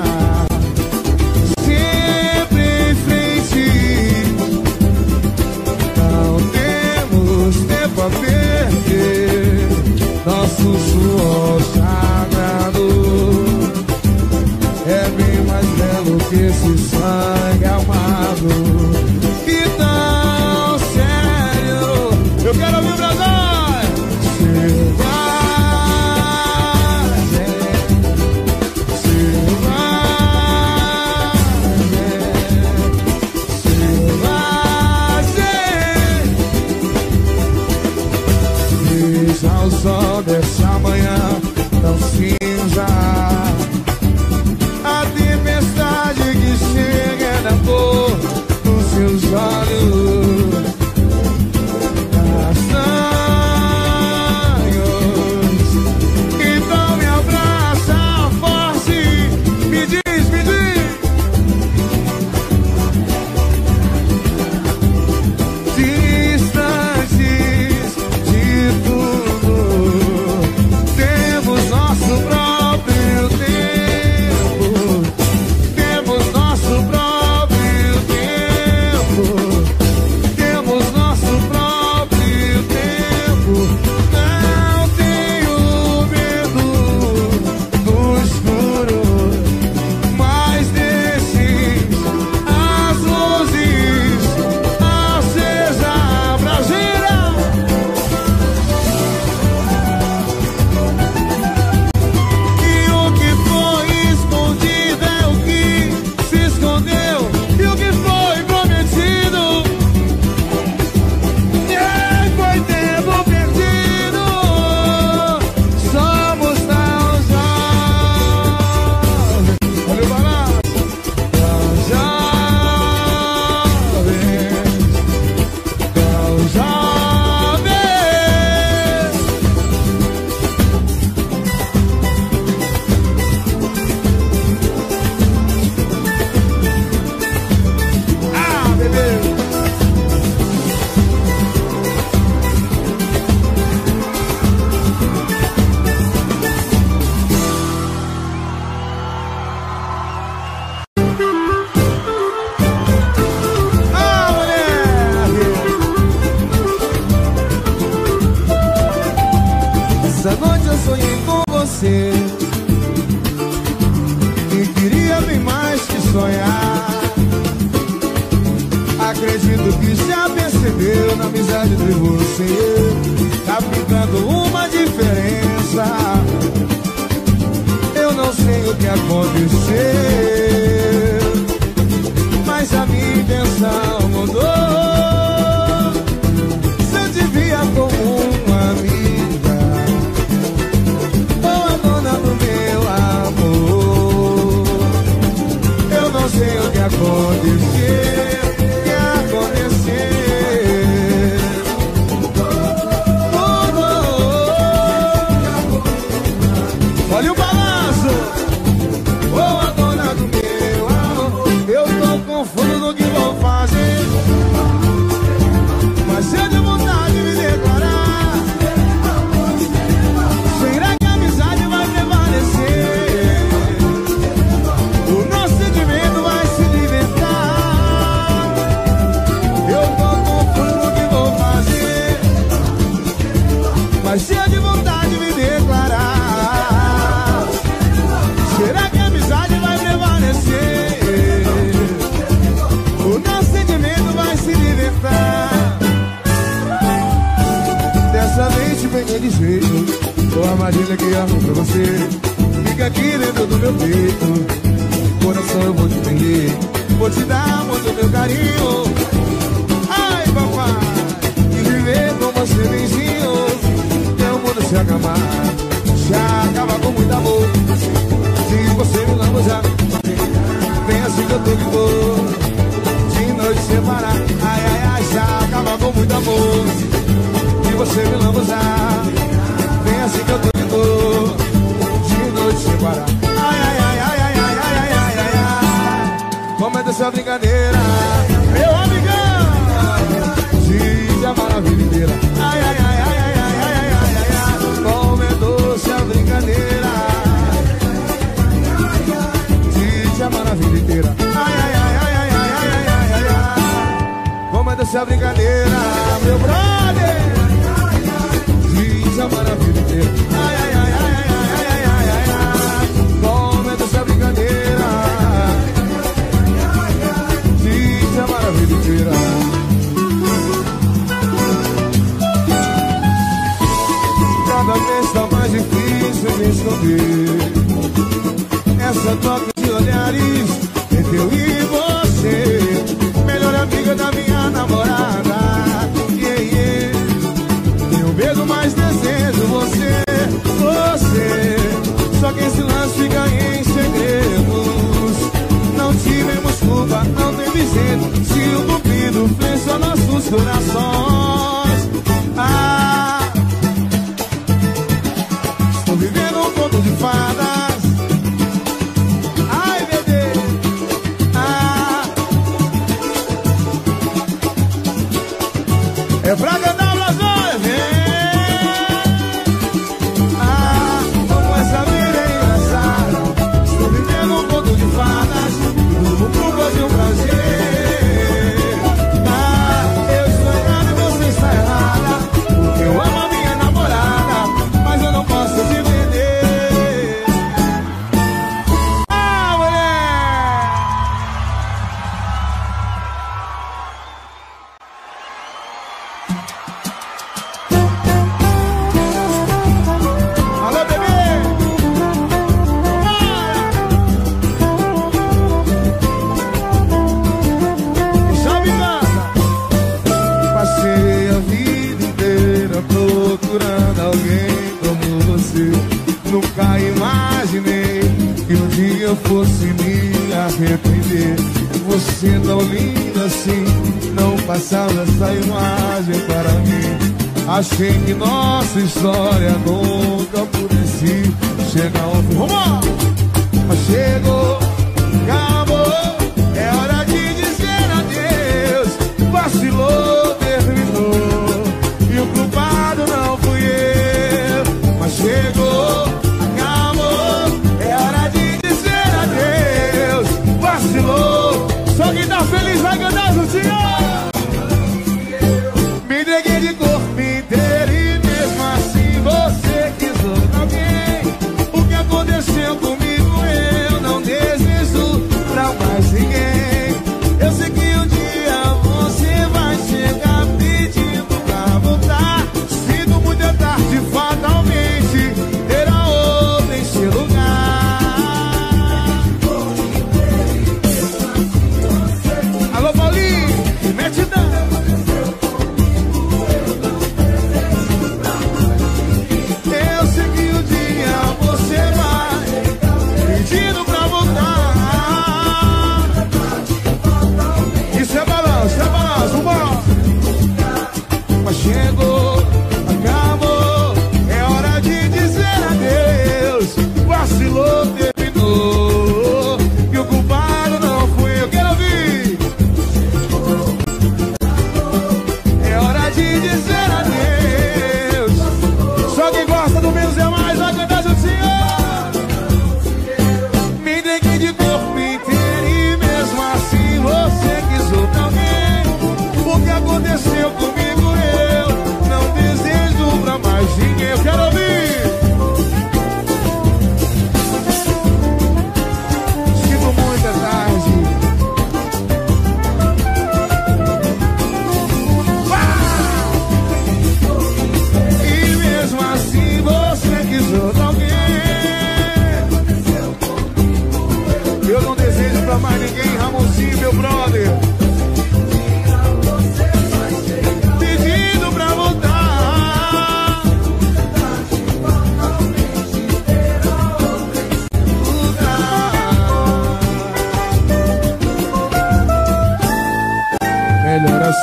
Speaker 4: Sempre em frente, não temos tempo a perder. Nosso suor sagrado é bem mais belo que esse sangue amado. Que tão sério, eu quero ouvir o Brasil. Ao sol dessa manhã tão cinza, a tempestade que chega na cor dos seus olhos, castanhos. Então me abraça forte, me diz, me diz. Distantes de tudo, temos nosso próprio tempo, temos nosso próprio tempo, temos nosso próprio tempo. Não tenho medo do escuro, mas desses as luzes acesas pra girar. E o que foi escondido é o que se escondeu, e o que foi prometido é, foi tempo perdido. Somos tão jovens, olha o balanço, tão jovens, tão jovens. Ah, bebê. Ah, mulher. Essa noite eu sonhei com você e queria bem mais que sonhar. Acredito que já percebeu na amizade entre você e eu, tá ficando uma diferença. Eu não sei o que aconteceu, mas a minha intenção mudou. Se eu te via como uma amiga, ou a dona do meu amor, eu não sei o que aconteceu, que aconteceu. Oh, oh, oh. Olha o balanço, oh, a dona do meu amor, eu tô confuso no que vou fazer, mas cheio de vontade de me declarar. Será que a amizade vai prevalecer? O nosso sentimento vai se libertar. Eu tô confuso no que vou fazer, mas cheio de vontade de me declarar. Será que a amizade vai prevalecer? O nosso sentimento vai se libertar. Dessa vez te peguei de jeito, com a armadilha que armo pra você. Fica aqui dentro do meu peito, coração eu vou te prender, vou te dar muito meu carinho. Ai, papai, e viver com você benzinho, teu mundo se acamar, se acaba eu tô de boa. De noite separar, ai, ai, ai, já acaba com muito amor. E você me lambuzar, vem assim que eu tô de boa. De noite separar, ai, ai, ai, ai, ai, ai, ai, ai, ai, ai, ai. Comenta essa brincadeira, meu amigão. Diz a maravilha inteira, ai, ai, ai, ai, ai, ai, ai, ai, ai, ai. Comenta essa brincadeira, diz a maravilha inteira, ai, ai, ai, ai, ai, ai, ai, ai, ai, ai. Comenta essa brincadeira, meu brother. Diz a maravilha inteira, ai, ai, ai, ai, ai, ai, ai, ai, ai. Comenta essa brincadeira, diz a maravilha inteira. Cada vez tá mais difícil de esconder essa troca de olhares entre eu e você. Melhor amiga da minha namorada, yeah, yeah. Eu beijo, mais desejo você, você. Só que esse lance fica em segredos. Não tivemos culpa, não teve jeito. Se o cupido flechou nossos corações. Ah, estou vivendo um conto de fadas. Ai, bebê. Ah, é pra cantar blasões, vem. Ah, como essa vida é engraçada. Estou vivendo um conto de fadas. Tudo por causa de um prazer. Ah, eu estou errado e você está errada. Porque eu amo a minha namorada, mas eu não posso te vender. Ah, mulher! Alô, bebê! Chave casa! Passei a vida inteira procurando alguém como você. Nunca imaginei que um dia eu fosse me arrepender. Você tão linda assim, não passava essa imagem para mim. Achei que nossa história nunca pudesse chegar ao fim. Vamos! Mas chegou, acabou, é hora de dizer adeus. Vacilou, terminou, e o culpado não fui eu. Mas chegou, acabou, é hora de dizer adeus. Vacilou, só quem tá feliz vai cantar juntinho. Me entreguei de corpo inteiro e mesmo assim você quis outro alguém. O que aconteceu comigo eu não desejo pra mais ninguém. Eu sei que um dia você vai chegar pedindo pra voltar. Sinto muito é tarde, fatalmente terá outra em seu lugar. Alô, Paulinho!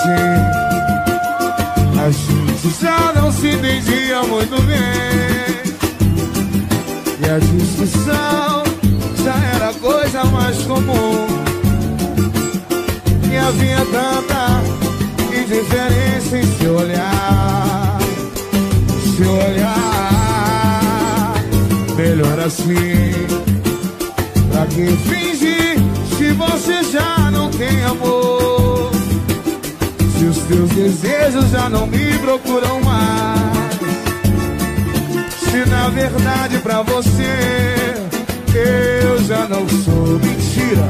Speaker 4: assim. A gente já não se entendia muito bem, e a discussão já era coisa mais comum. E havia tanta indiferença em seu olhar, seu olhar. Melhor assim, pra que fingir se você já não tem amor? Se os teus desejos já não me procuram mais, se na verdade pra você eu já não sou mentira,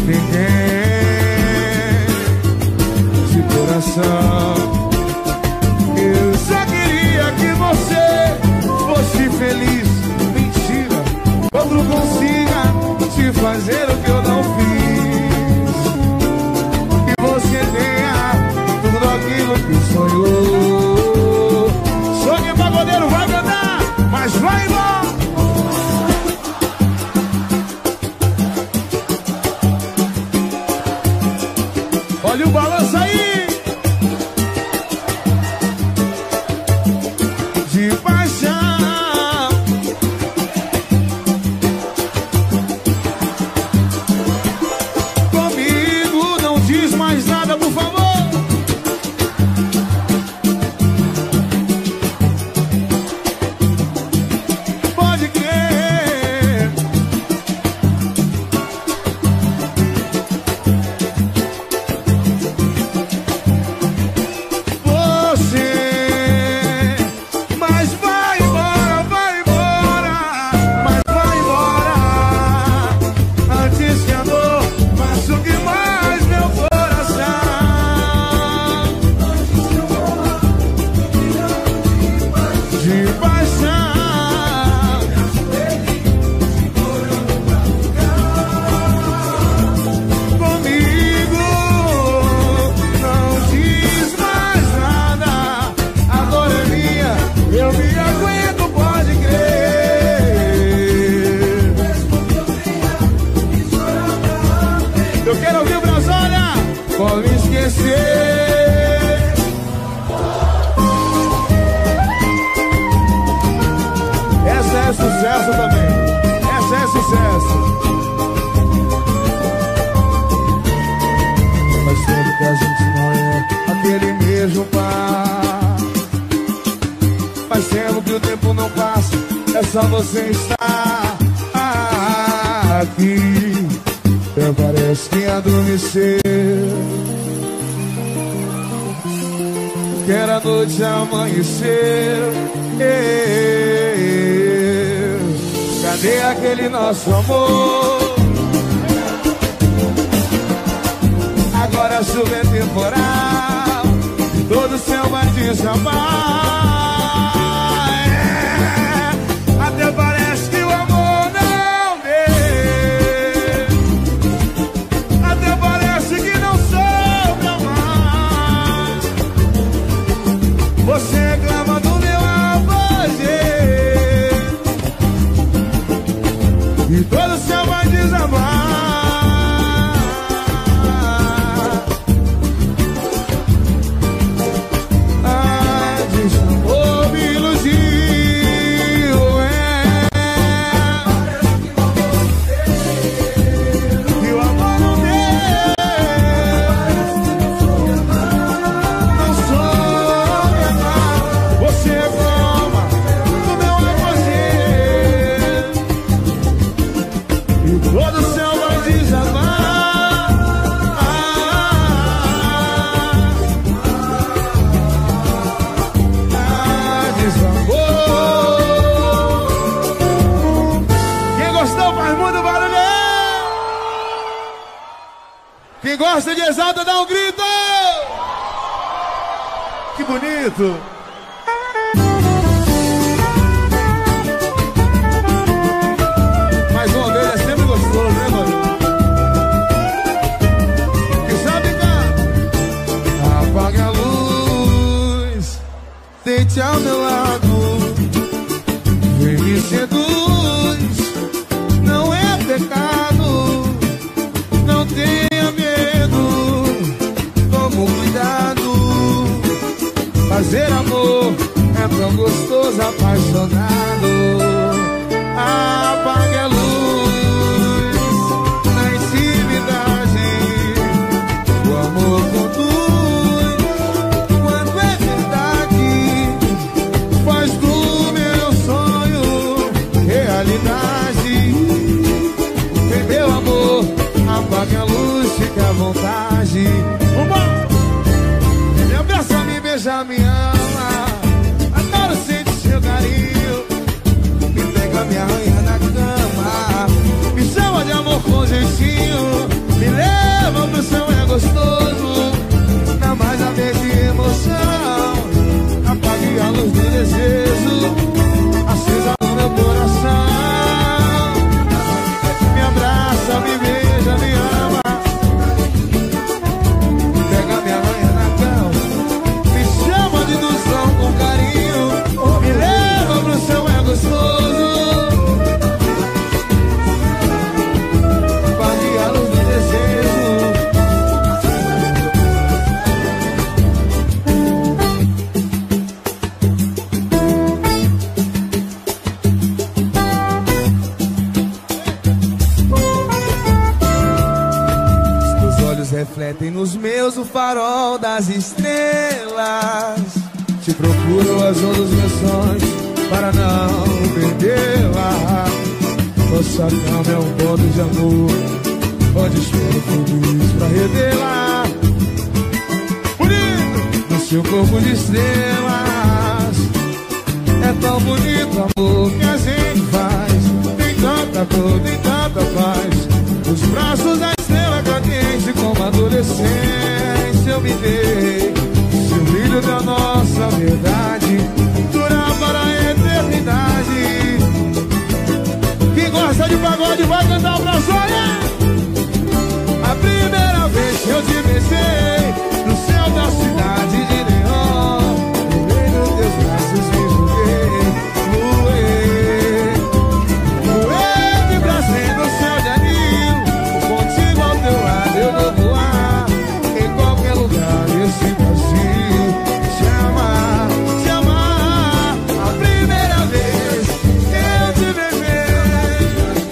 Speaker 4: ninguém de coração. Eu só queria que você fosse feliz, mentira, outro consiga te fazer o que eu não fiz, que você tenha tudo aquilo que sonhou. Sonho pagodeiro vai cantar, mas vai embora. Olha o balanço aí, de paixão. Comigo não diz mais nada, por favor. Pode crer. Você, mas vai embora, vai embora, mas vai embora, antes que a dor machuque mais meu coração. De paixão. Comigo não diz mais nada, a dor é minha, eu me aguento, pode crer. Eu quero ouvir o Brasólia, como esquecer. Essa é sucesso também, essa é sucesso. Faz tempo que a gente não é aquele mesmo par. Faz tempo que o tempo não passa, é só você estar aqui. Até parece que adormeceu, quero a noite amanhecer. Cadê aquele nosso amor? Agora a chuva é temporal, todo o céu vai desabar. É, até parece que o amor não deu, até parece que não soube amar. Você reclama do meu apogeu e todo o céu vai desabar. Quem gosta de Exalta, dá um grito! Que bonito! Mais uma vez, é sempre gostoso, né, mano? Que sabe, cara? Apaga a luz, deite ao meu lado, vem me seduz, não é pecado, não tenha medo, toma cuidado. verdade. Me abraça, me beija, me ama. Adoro sentir seu carinho. Me pega, me arranha na cama. Me chama de amor com jeitinho. Me leva pro céu, é gostoso. Dá mais a vez de emoção. Apague a luz do desejo acesa no meu coração. Me abraça, me beija, me ama. Pega, me arranha na cama. Me chama de ilusão com carinho. Me leva pro céu, é gostoso. Apague a luz do desejo. Refletem nos meus o farol das estrelas. Te procuro as ondas dos meus sonhos para não perdê-la. Nossa cama é um ponto de amor, onde espero feliz pra revê-la. Bonito no seu corpo de estrelas. É tão bonito o amor que a gente faz. Tem tanta cor, tem tanta paz. Os braços da estrela cadente como adolescência eu me dei. Se o brilho da nossa verdade durar para a eternidade. Quem gosta de pagode vai cantar pra sonhar. A primeira vez que eu te beijei no céu da cidade de neon, no meio dos teus braços me joguei. Voei, voei de prazer no céu de anil. Contigo ao teu lado eu vou voar em qualquer lugar desse Brasil. Te amar, te amar. A primeira vez que eu te beijei.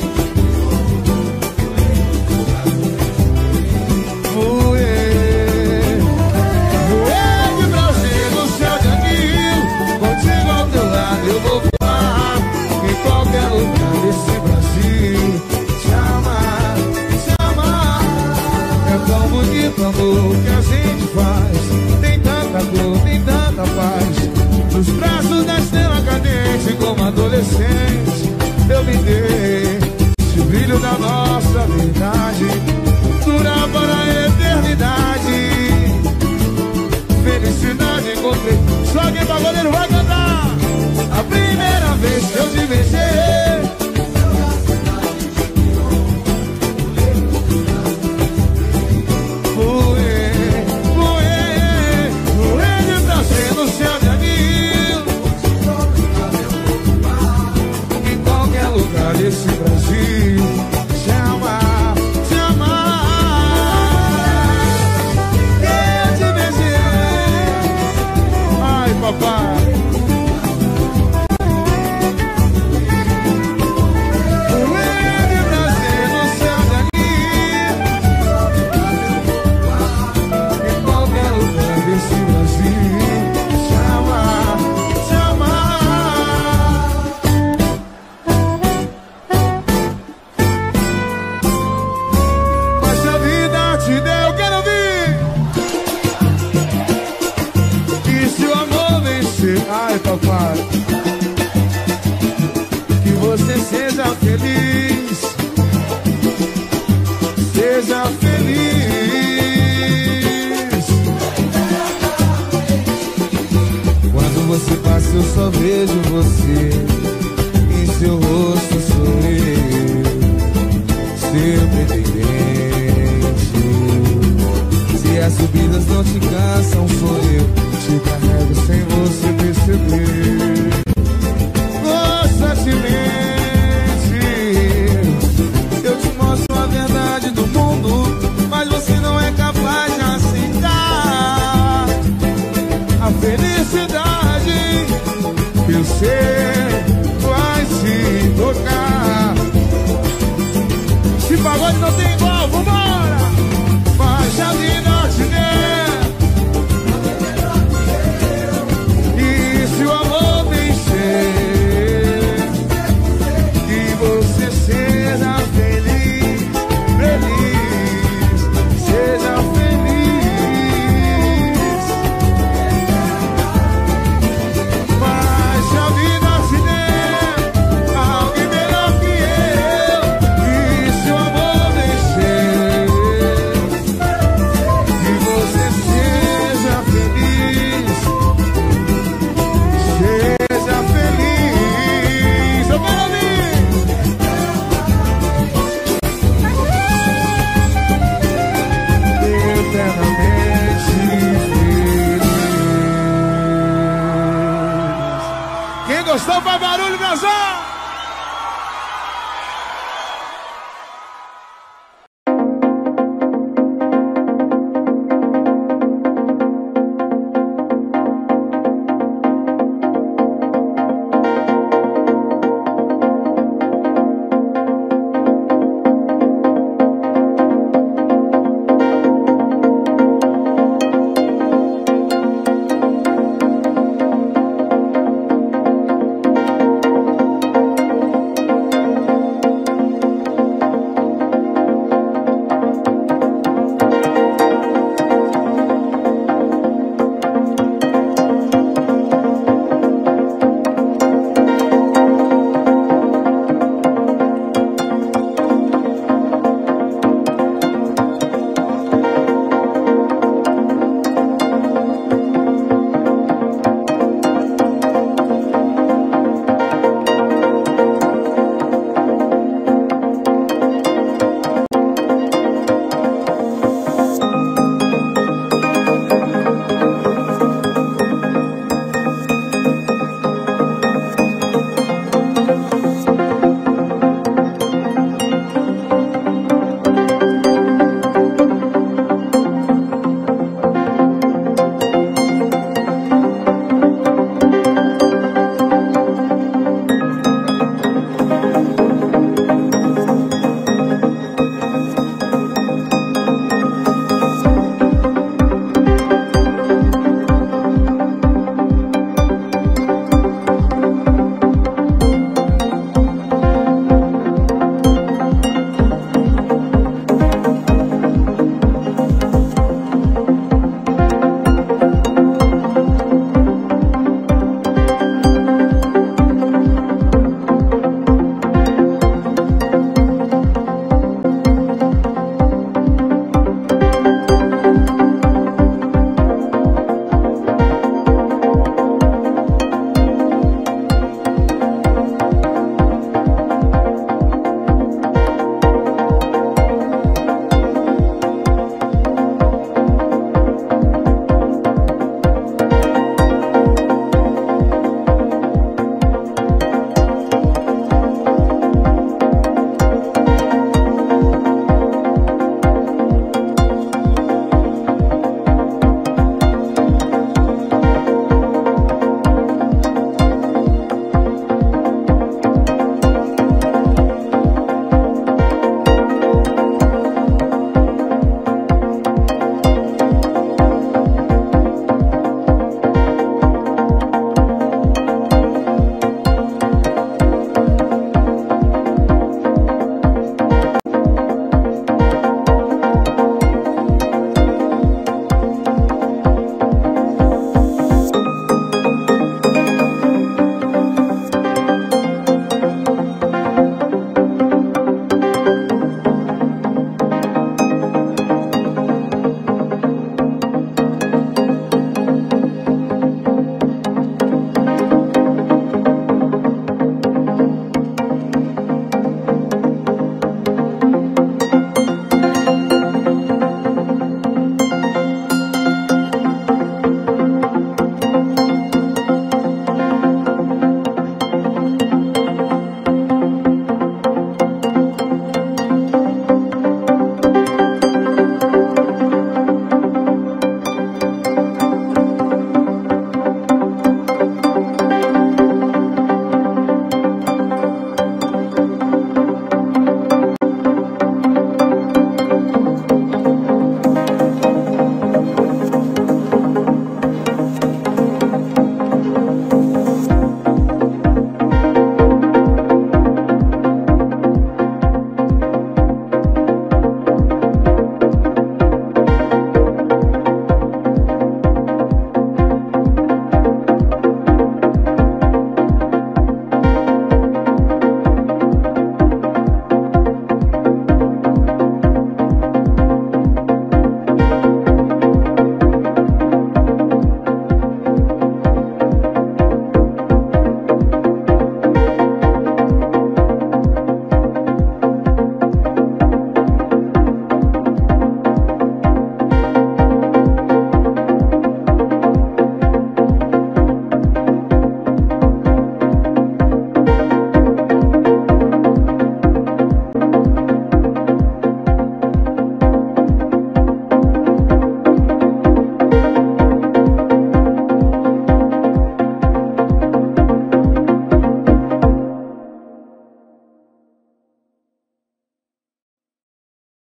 Speaker 4: Voei, voei de prazer no céu de anil. Contigo ao teu lado eu vou voar em qualquer lugar desse Brasil. Te amar, te amar. É tão bonito o amor que a gente faz. Tem tanta dor, tem tanta paz. Nos braços da estrela cadente como adolescente eu me dei. Se o brilho da nossa verdade durar para a eternidade. Felicidade encontrei. Só quem pagodeiro vai cantar. A primeira vez que eu te beijei. Voei, voei, voei de prazer no céu de anil. Em qualquer lugar desse Brasil. Te amar, te amar. Eu te beijei. Ai, papai. Ai, papai, que você seja feliz, seja feliz. Quando você passa eu só vejo você, em seu rosto sorrir, seu pretendente. Se as subidas não te cansam, sou eu. Te carrego sem você perceber.